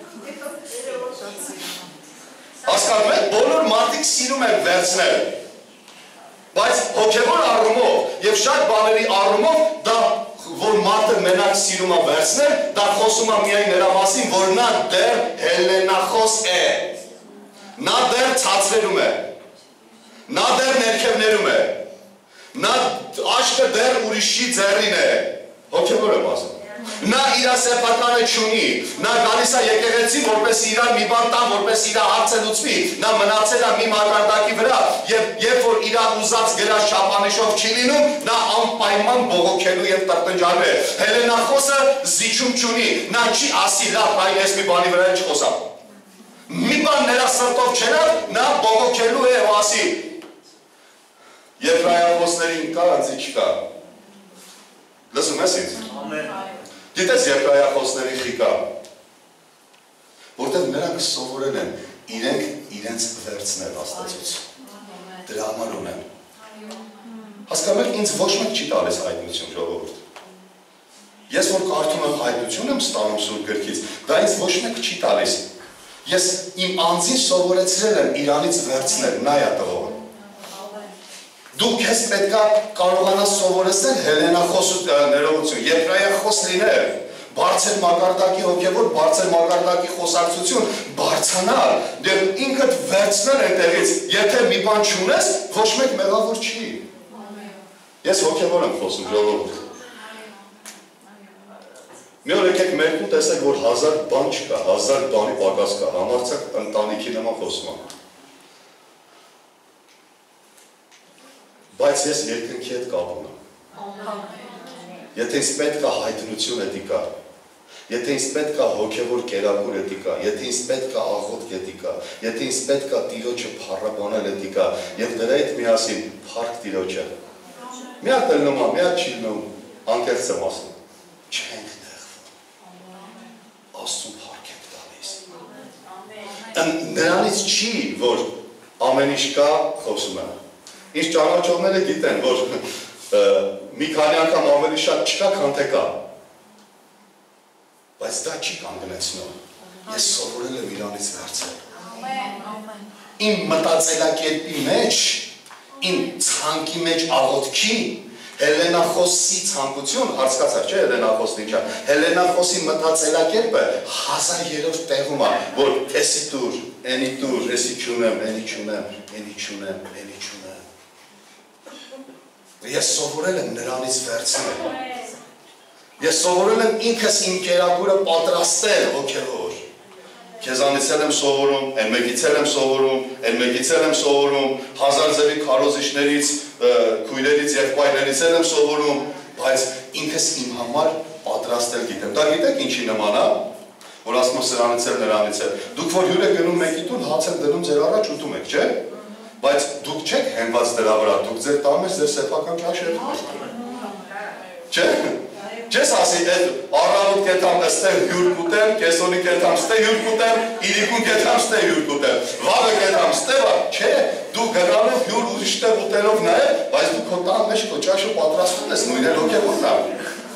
Հասկանում եք, բոլոր մարդիկ սիրում են վերցնել։ Բայց հոգևոր առումով եւ շատ բաների առումով դա որ մարդը մենակ սիրում է վերցնել, դա խոսում է միայն նրա մասին, որ նա դեռ հելլենախոս է։ Նա դեռ ցածրերում է։ Նա դեռ ներքևներում է։ Նա աչքը դեռ ուրիշի ձեռին է։ Հոգևոր եմ ասում։ Նա իր սեփականը չունի, նա գալիս է եկեղեցի, որպես իրար մի բան տան, որպես իր հարցը լուծվի, նա մնացել է մի մակարդակի վրա, եւ երբ որ իր ուզած գրած չափանիշով չի լինում, նա անպայման բողոքելու եւ տրտնջալու է։ Հելլենախոսը զիջում չունի, նա չի ասի լավ, այ ես մի բանի վրա չխոսամ։ Մի բան նրա սրտով չենա, նա բողոքելու է ու ասի. Եբրայախոսներին կա, անձի չկա։ Լսում ես ինձ։ Ամեն։ Գիտես եբրայախոսների խիկա, որտեղ նրանք սովորել են իրենք իրենց վերցնել Աստծուց, դրա համար ունեն։ Հասկանում եք, ինձ ոչ մեկ չի տալիս հայտնություն, ժողովուրդ։ Ես որ կարդում եմ հայտնություն եմ ստանում Սուրբ գրքից, դա ինձ ոչ մեկ չի տալիս։ Ես իմ անձին սովորեցրել եմ իրանից վերցնել, նա է տղողը։ Դու քեզ պետքա կարողանաս սովորեցնել հելլենախոս ներողություն, եբրայախոս լինել, բարձր մակարդակի հոգևոր, բարձր մակարդակի խոսակցություն, բարձրանալ, եւ ինքդ վերցնել այնտեղից, եթե մի բան չունես, ոչ մեկ մեղավոր չի։ Ես հոգևոր եմ խոսում, ժողովուրդ։ Մի օր եկեք մերկում տեսեք, որ հազար բան չկա, հազար բանի պակաս կա, համարձակ ընտանիքի նման խոսում եմ։ Բայց ես երկնքի հետ կապ ունեմ։ Եթե ինձ պետք է հայտնություն էդի կա, եթե ինձ պետք է հոգևոր կերակուր էդի կա, եթե ինձ պետք է աղոթք էդի կա, եթե ինձ պետք է Տիրոջը փառաբանել էդի կա, եւ դրա հետ միասին փառք Տիրոջը։ Մի հատ էլ նոմա, մի հատ չի նոմ, անկեղծ եմ ասում։ Չենք դեղվում։ Աստծուն փառք ենք տալիս։ Նրանից չի, որ ամեն ինչ կա, խոսում եմ։ Ինչ ճանաչողները գիտեն, որ մի քանի անգամ ավելի շատ չկա, քան թե կա։ Բայց դա չի կանգնեցնում։ Ես սովորել եմ իրանից վերցել։ Իմ մտածելակերպի մեջ, իմ ցանկի մեջ աղոթքի, հելլենախոսի ցանկություն, հարցկացար, չէ՞ հելլենախոսն ինչա։ Հելլենախոսի մտածելակերպը հազար երրորդ տեղում է, որ էսի տուր, էնի տուր, էսի չունեմ, էնի չունեմ, էնի չունեմ, էնի չունեմ։ Ես սովորել եմ նրանից վերցնել։ Ես սովորել եմ ինքս իմ կերակուրը պատրաստել հոգևոր։ Քեզանից եմ սովորում, այն մեկից եմ սովորում, այն մեկից եմ սովորում, հազար ձևի քարոզիչներից, քույրերից, եղբայրներից եմ սովորում, բայց ինքս իմ համար պատրաստել գիտեմ։ Դա գիտեք ինչի նման է, որ ասում եմ սրանից էլ նրանից էլ։ Դուք որ հյուր եք գնում մեկի տուն, հաց եք դնում ձեր առաջ ուտում եք, չէ՞։ Բայց դուք չեք հենված դրա վրա, դուք ձեր տան մեջ ձեր սեփական ճաշերը եք։ Չէ՞։ Չես ասի, այդ առավոտ կետամ ստեղ հյուր կուտեմ, կեսոնի կետամ ստեղ հյուր կուտեմ, իրիկուն կետամ ստեղ հյուր կուտեմ, վաղը կետամ ստեղ, չէ, դու գնալով հյուր ուրիշտեղ ուտելով նաև, բայց դու քո տան մեջ քո ճաշը պատրաստում ես, նույն էլ հոգևորն է։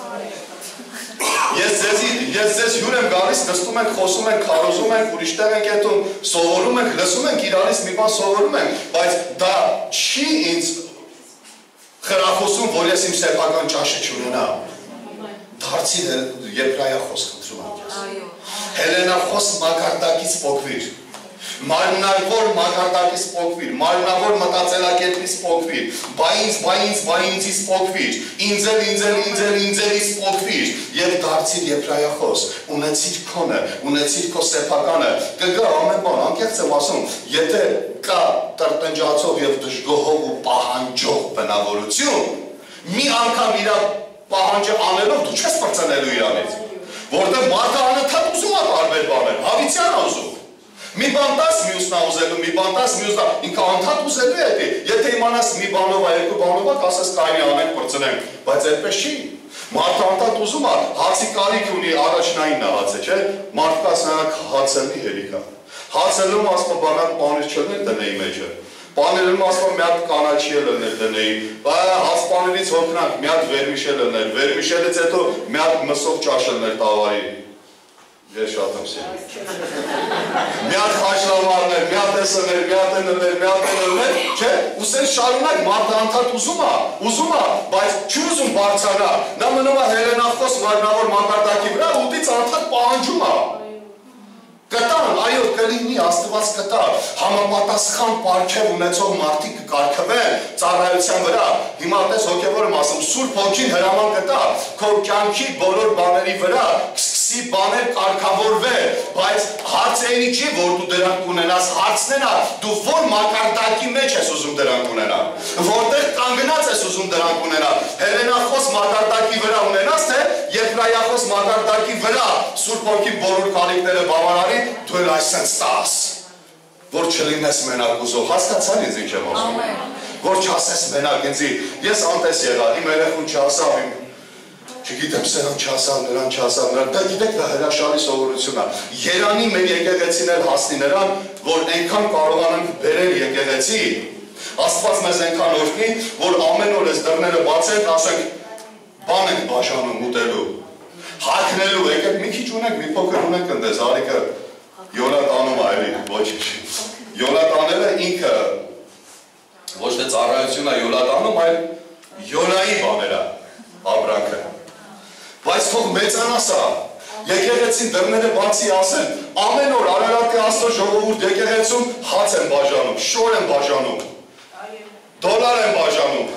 Ես ձեզ հյուր եմ գալիս, նստում ենք, խոսում ենք, քարոզում ենք, ուրիշտեղ ենք եթում, սովորում ենք, լսում ենք իրարից մի բան սովորում ենք, բայց դա չի ինձ խրախուսում, որ ես իմ սեփական ճաշը չունենամ։ Դարձի եբրայախոս խնդրում եմ ես։ Հելլենախոս մակարդակից պոկվիր, մարմնավոր մակարդակից պոկվիր, մարմնավոր մտածելակերպից պոկվիր, բա ինձ, բա ինձ, բա ինձից պոկվիր, ինձել, ինձել, ինձել, ինձելից պոկվիր եւ դարձիր եբրայախոս, ունեցիր քոնը, ունեցիր քո սեփականը, կգա ամեն բան, անկեղծ եմ ասում, եթե կա տրտնջացող եւ դժգոհող ու պահանջող բնավորություն, մի անգամ իր պահանջը անելով դու չես պրծնելու իրանից, որտեղ մարդը անընդհատ ուզում է տարբեր բաներ, հավիտյան է ուզում։ Մի բան տաս մյուսն է ուզելու, մի բան տաս մյուսն է, ինքը անընդհատ ուզելու է դա։ Եթե իմանաս մի բանով է, երկու բանով է, կասես կայնի անենք պրծնենք, բայց այդպես չի։ Մարդը անընդհատ ուզում է, հացի կարիք ունի, առաջնայինն է հացը, չէ՞։ Մարդը կասի հացը մի հերիք է։ Հացելում ասում բանակ պաներ չլներ դնեի մեջը։ Պաներում ասում մի հատ կանաչի է լներ դնեի։ Հացպաներից հոգնանք մի հատ վերմիշել լներ, վերմիշելից հետո մի հատ մսով ճաշ լներ տավարի։ Ես շատ եմ սիրում։ Մի հատ խաշլավարներ, մի հատ տեսներ, մի հատ էններ, մի հատ էններ, չէ, ուսեն շարունակ մարդը անդադ ուզում է, ուզում է, բայց չի ուզում բարձրանա։ Նա մնում է հելենախոս մարմնավոր մակարդակի վրա, ուտից անդադ պահանջում է։ Կտան, այո, կլինի, Աստված կտա, համապատասխան պարգև ունեցող մարդիկ կկարգվեն ծառայության վրա։ Հիմա տես հոգևորը ասում, Սուրբ Հոգին հրաման կտա, քո կյանքի բոլոր բաների վրա սկսի բաներ կարգավորվել, բայց հարցը էնի չի, որ դու դրանք ունենաս, հարցն է, դու որ մակարդակի մեջ ես ուզում դրանք ունենալ, որտեղ կանգնած ես ուզում դրանք ունենալ, հելենախոս մակարդակի վրա ունենաս, թե եբրայախոս մակարդակի վրա Սուրբ Հոգի բոլոր կարիքները բավարարի, դու էլ այսպես տաս, որ չլինես մենակ ուզող, հասկացան ինձ ինչ եմ ասում, որ չասես մենակ ինձի, ես անտես եղա, իմ երեխուն չասավ, իմ չգիտեմ սերան չասավ, նրան չասավ, նրան, դա գիտեք դա հրաշալի սովորություն է, Երանի մեր եկեղեցին էլ հասնի նրան, որ այնքան կարողանանք բերել եկեղեցի, Աստված մեզ այնքան օրհնի, որ ամեն օր այս դռները բացենք, ասենք, բան ենք բաժանում ուտելու, հագնելու, եկեք մի քիչ ունենք, մի փոքր ունենք ընդես, Արիկը Յոնատանում այլի, ոչ չի, Յոնատանելը ինքը, ոչ թե ծառայություն է Յոնատանում, այլ Յոնայի բաները, ապրանքը, բայց թող մեծանաս է, եկեղեցին դռները բացի ասեն, ամեն օր Արարատի Աստծո ժողովուրդ եկեղեցում հաց են բաժանում, շոր են բաժանում, դոլար են բաժանում,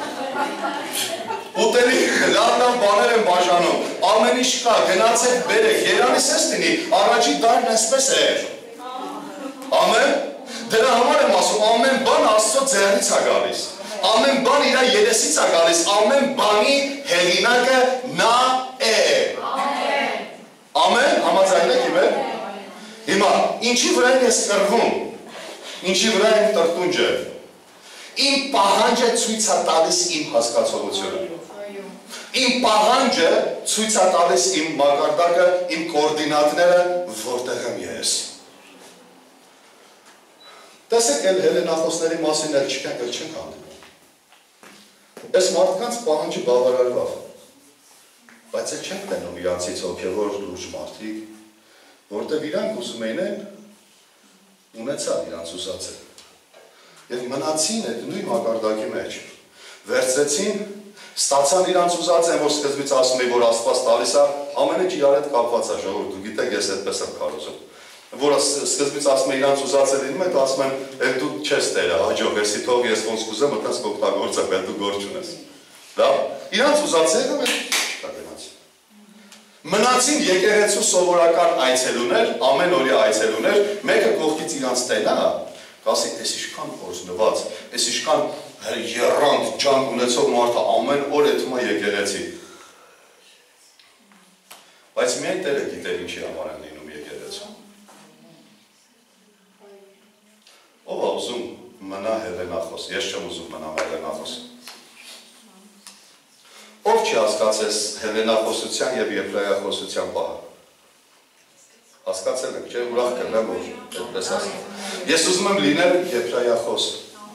ուտելի լատան բաներ են բաժանում, ամեն ինչ կա, գնացեք բերեք, Երանից ես լինի, առաջի դարն այսպես էր, ամեն, դրա համար եմ ասում, ամեն բան Աստծո ձեռից է գալիս, ամեն բան իրա երեսից է գալիս, ամեն բանի հեղինակը նա է, ամեն, համաձայնեք իմ է, հիմա, ինչի վրա եմ ես կրվում, ինչի վրա եմ տրտունջը, իմ պահանջը ցույց է տալիս իմ հասկացողությունը, իմ պահանջը ցույց է տալիս իմ մակարդակը, իմ կոորդինատները, որտեղ եմ ես։ Տեսեք, էլ հելենախոսների մասին էլ չկենք, էլ չենք հանդիպում։ Այս մարդկանց պահանջը բավարարվավ, բայց էլ չենք տենում իրանցից հոգևոր լուրջ մարդիկ, որտեղ իրանք ուզում էին ունեցան իրանց ուզածը։ Եվ մնացին այդ նույն մակարդակի մեջ, վերցրեցին, ստացան իրանց ուզած են, որ սկզբից ասում էի, որ Աստված տալիս է, ամեն ինչ իրար հետ կապված է, ժողովուրդ, դու գիտեք, ես այդպես եմ քարոզում, որ սկզբից ասում է իրանց ուզած է լինում, այդ ասում են, «Էլ դու չես տերը, հաջող, եսի թող ես ոնց կուզեմ, այդպես կօգտագործեմ, էլ դու գործ չունես»։ Լավ, իրանց ուզած է եղավ, չկա գնացին։ Մնացին եկեղեցու սովորական այցելուներ, ամեն օրյա այցելուներ, մեկը կողքից իրանց տենա, կասի, «Էս իշքան օրհնված, էս իշքան երրանդ ջանք ունեցող մարդը ամեն օր էթում է եկեղեցի»։ Բայց միայն Տերը գիտեր ինչի համար են լինում եկեղեցում։ Ով է ուզում մնա հելենախոս, ես չեմ ուզում մնամ հելենախոս։ Ով չի հասկացես հելենախոսության և եբրայախոսության պահը։ Հասկացել եք, չէ, ուրախ կլեմ, որ այդպես ասեմ։ Ես ուզում եմ լինել եբրայախոս։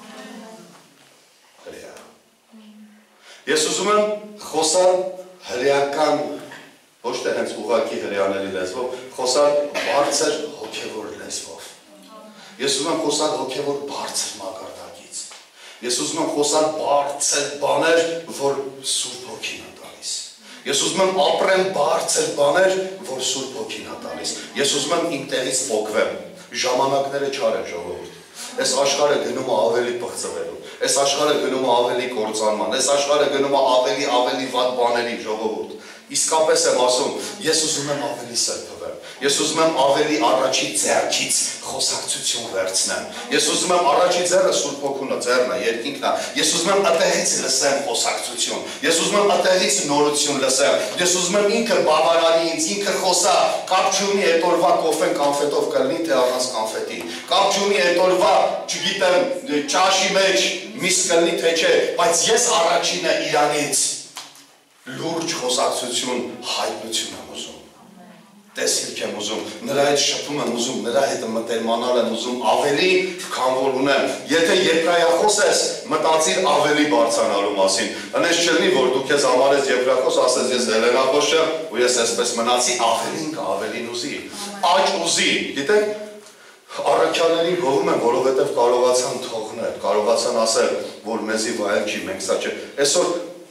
Հրեա։ Ես ուզում եմ խոսալ հրեական, ոչ թե հենց ուղղակի հրեաների լեզվով, խոսալ բարձր հոգևոր լեզվով։ Ես ուզում եմ խոսալ հոգևոր բարձր մակարդակից։ Ես ուզում եմ խոսալ բարձր բաներ, որ Սուրբ Հոգին է տալիս։ Ես ուզում եմ ապրեմ բարձր բաներ, որ Սուրբ Հոգին է տալիս։ Ես ուզում եմ իմ տեղից օգվեմ։ Ժամանակները չար են, ժողովուրդ։ Այս աշխարհը գնում է ավելի պղծվելու։ Այս աշխարհը գնում է ավելի կործանման։ Այս աշխարհը գնում է ավելի ավելի վատ բաների, ժողովուրդ։ Իսկապես եմ ասում, ես ուզում եմ ավելի սրբվել։ Ես ուզում եմ ավելի առաջի ձեռքից խոսակցություն վերցնեմ։ Ես ուզում եմ առաջի ձեռը Սուրբ Հոգուն է, ձեռն է, երկինքն է։ Ես ուզում եմ ատեղից լսեմ խոսակցություն։ Ես ուզում եմ ատեղից նորություն լսեմ։ Ես ուզում եմ ինքը բավարարի ինձ, ինքը խոսա, կապ չունի այդ օրվա կոֆեն կանֆետով կլինի, թե առանց կանֆետի։ Կապ չունի այդ օրվա, չգիտեմ, ճաշի մեջ միս կլինի, թե չէ, բայց ես առաջինը իրանից լուրջ խոսակցություն, հայտնություն եմ ուզում։ տեսիլք եմ ուզում, նրա հետ շփում եմ ուզում, նրա հետ մտերմանալ եմ ուզում ավելի, քան որ ունեմ։ Եթե եբրայախոս ես, մտածիր ավելի բարձրանալու մասին։ Այնպես չլինի, որ դու քեզ համարես եբրայախոս, ասես ես հելենախոս եմ, ու ես այսպես մնացի, ավելին կա, ավելին ուզի, աճ ուզի, գիտեք, առաքյալներին գովում են, որովհետև կարողացան թողնել, կարողացան ասել, որ մեզի վայել չի, մենք սա չէ։ Այսօր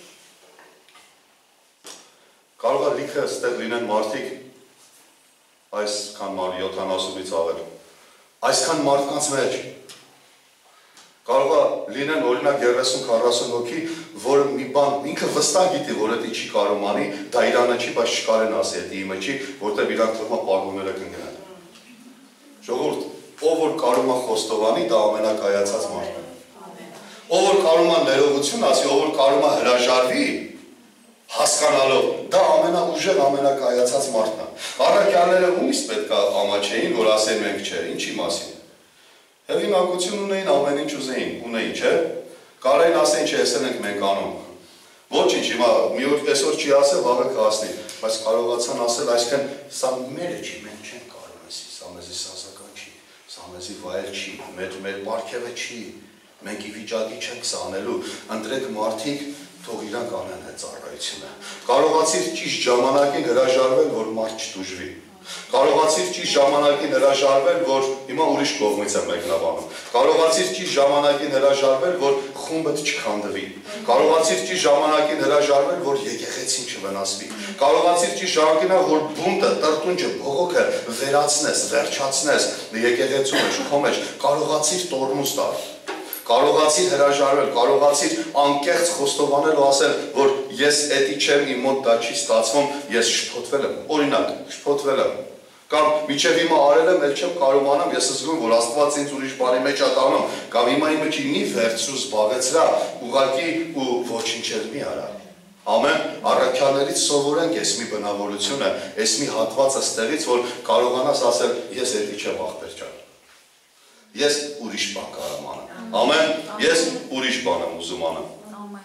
կարող է լիքը ստեղ լինեն մարդիկ այսքան յոթանասունից ավել, այսքան մարդկանց մեջ կարող է լինեն օրինակ երեսուն քառասուն հոգի, որ մի բան ինքը վստահ գիտի, որ դա չի կարող անի, դա իրանը չի, բայց չկարեն ասի, դա իմը չի, որտեղ իրանք թվում է պագոները կընկնեն։ Ժողովուրդ, ով որ կարող է խոստովանի, դա ամենակայացած մարդն է։ Ով որ կարող է ներողություն ասի, ով որ կարող է հրաժարվի, հասկանալով, դա ամենաուժեղ, ամենակայացած մարդն է։ Առաքյալները ումից պետք է ամաչեին, որ ասեն մենք չէ, ինչի մասին։ Հեղինակություն ունեին, ամեն ինչ ուզեին, ունեին, չէ։ Կարային ասեն, չէ, էսեն ենք մենք անում։ Ոչինչ, հիմա մի օր այսօր չի ասել, վաղը կհասնի, բայց կարողացան ասել, այսինքն սա մերը չի, մենք չենք կարող ասի, սա մեզի սազական չի, սա մեզի վայել չի, մեր մեր պարգևը չի, մենք ի վիճակի չենք սա անելու, ընտրեք մարդիկ, թող իրանք անեն այդ ծառայությունը։ Կարողացիր ճիշտ ժամանակին հրաժարվել, որ մարդ չտուժվի։ Կարողացիր ճիշտ ժամանակին հրաժարվել, որ հիմա ուրիշ կողմից է մեկնաբանում։ Կարողացիր ճիշտ ժամանակին հրաժարվել, որ խումբդ չքանդվի։ Կարողացիր ճիշտ ժամանակին հրաժարվել, որ եկեղեցին չվնասվի։ Կարողացիր ճիշտ ժամանակին, որ բունտը, տրտունջը, բողոքը վերացնես, վերջացնես եկեղեցու մեջ, քո մեջ։ Կարողացիր տոռնուս տալ։ Կարողացիր հրաժարվել, կարողացիր անկեղծ խոստովանել ու ասել, որ ես էդի չեմ, իմ մոտ դա չի ստացվում, ես շփոթվել եմ, օրինակ, շփոթվել եմ, կամ միջև հիմա արել եմ, էլ չեմ կարողանամ, ես զգում, որ Աստված ինձ ուրիշ բանի մեջ է տանում, կամ հիմա իմը չի մի վերցրու զբաղեցրա, ուղղակի ու ոչինչ էլ մի արա։ Ամեն առաքյալներից սովորենք այս մի բնավորությունը, այս մի հատվածը ստեղից, որ կարողանաս ասել, ես էդի չեմ ախպեր ջան։ Ես ուրիշ բան կարամ անեմ։ Ամեն, ես ուրիշ բան եմ ուզում անեմ։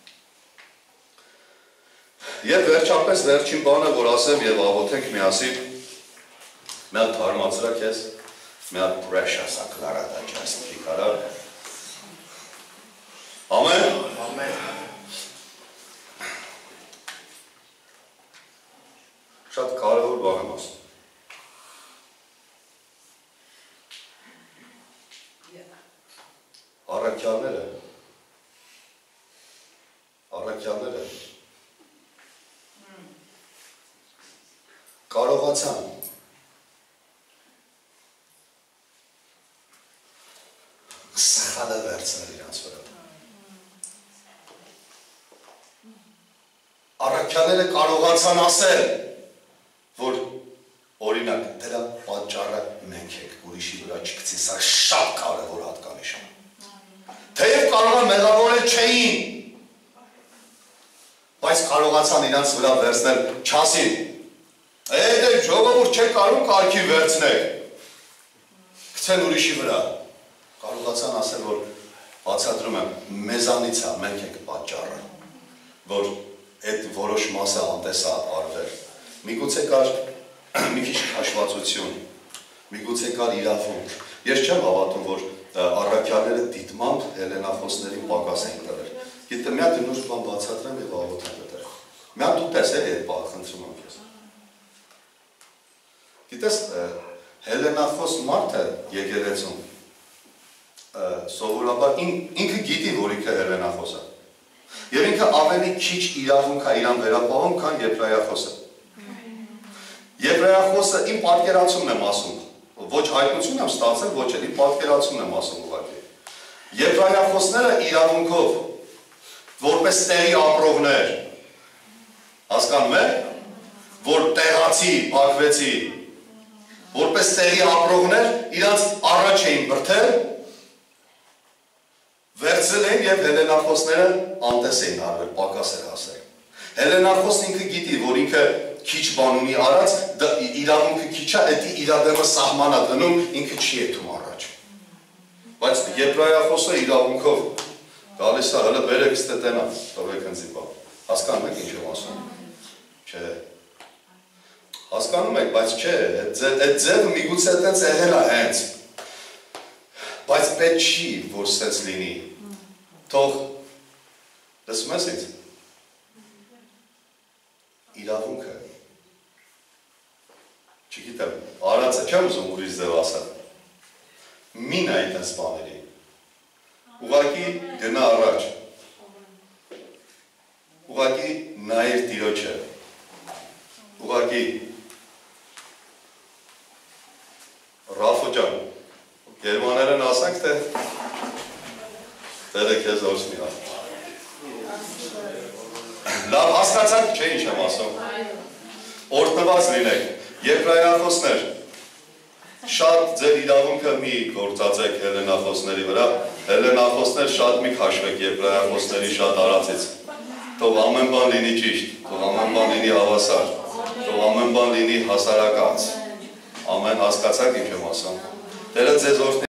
Եվ վերջապես վերջին բանը, որ ասեմ եւ աղոթենք միասին, մի հատ թարմացրակ ես, մի հատ precious ակլարադա ճաստի կարա։ Ամեն։ Ամեն։ Շատ կարևոր բան եմ ասում։ Առաքյալները, առաքյալները կարողացան սխալը վերցնել իրանց վրա։ Առաքյալները կարողացան ասել, որ օրինակ դրա պատճառը մենք ենք, ուրիշի վրա չգցի, սա շատ կարևոր հատկանիշ է։ Թեև կարող են մեղավորել չէին, բայց կարողացան իրանց վրա վերցնել չասին, այդ է ժողովուրդ չեք կարում կարգին վերցնեք, գցեն ուրիշի վրա, կարողացան ասել, որ բացատրում եմ, մեզանից է, մենք ենք պատճառը, որ այդ որոշ մասը անտես է արվել, միգուցե կար մի քիչ քաշվածություն, միգուցե կար իրավունք, ես չեմ հավատում, որ առաքյալները դիտմամբ հելենախոսներին պակաս են տվել։ Գիտե մի հատ նույն բան բացատրեմ եւ աղոթեմ դեռ։ Մի հատ դու տես էլի այդ բանը խնդրում եմ քեզ։ Գիտես հելենախոս մարդը եկեղեցում սովորաբար ինքը գիտի, որ ինքը հելենախոս է։ Եվ ինքը ավելի քիչ իրավունք է իրան վերապահում, քան եբրայախոսը։ Եբրայախոսը իմ պատկերացումն եմ ասում։ Ոչ հայտնություն եմ ստացել, ոչ էլ իմ պատկերացումն եմ ասում ուղղակի։ Եբրայախոսները իրավունքով, որպես տեղի ապրողներ, հասկանում եք, որ տեղացի, փակվեցի, որպես տեղի ապրողներ, իրանց առաջ էին բրդել, վերցրել են եւ հելենախոսները անտես էին արվել, պակաս էր հասել։ Հելենախոսն ինքը գիտի, որ ինքը քիչ բան ունի արած, իրավունքը քիչ է, դա իրադեմը սահմանա դնում, ինքը չի եթում առաջ։ Բայց եբրայախոսը իրավունքով գալիս է, հələ բերեք ստետենա, տվեք ինձ բան։ Հասկանում եք ինչ եմ ասում։ Չէ։ հասկանում եք, բայց չէ, այդ ձևը միգուցե այդպես եղել է հենց։ Բայց պետք չի, որ սենց լինի։ Թող լսում ես ինձ։ Իրավունքը։ Չգիտեմ, արածը չեմ ուզում ուրիշ ձև ասել։ Մի նայ այդպես բաների։ Ուղղակի գնա առաջ։ Ուղղակի նայիր Տիրոջը։ Ուղղակի Ռաֆո ջան, գերմաներեն ասանք, թե Տերը քեզ օրհնի։ Լավ հասկացանք, չէ՞ ինչ եմ ասում։ Օրհնված լինեք, եբրայախոսներ, շատ ձեր իրավունքը մի գործածեք հելլենախոսների վրա, հելլենախոսներ շատ մի քաշվեք եբրայախոսների շատ արածից։ Թող ամեն բան լինի ճիշտ, թող ամեն բան լինի հավասար, թող ամեն բան լինի հասարակած։ Ամեն հասկացաք ինչ եմ ասում։ Տերը ձեզ օրհնի։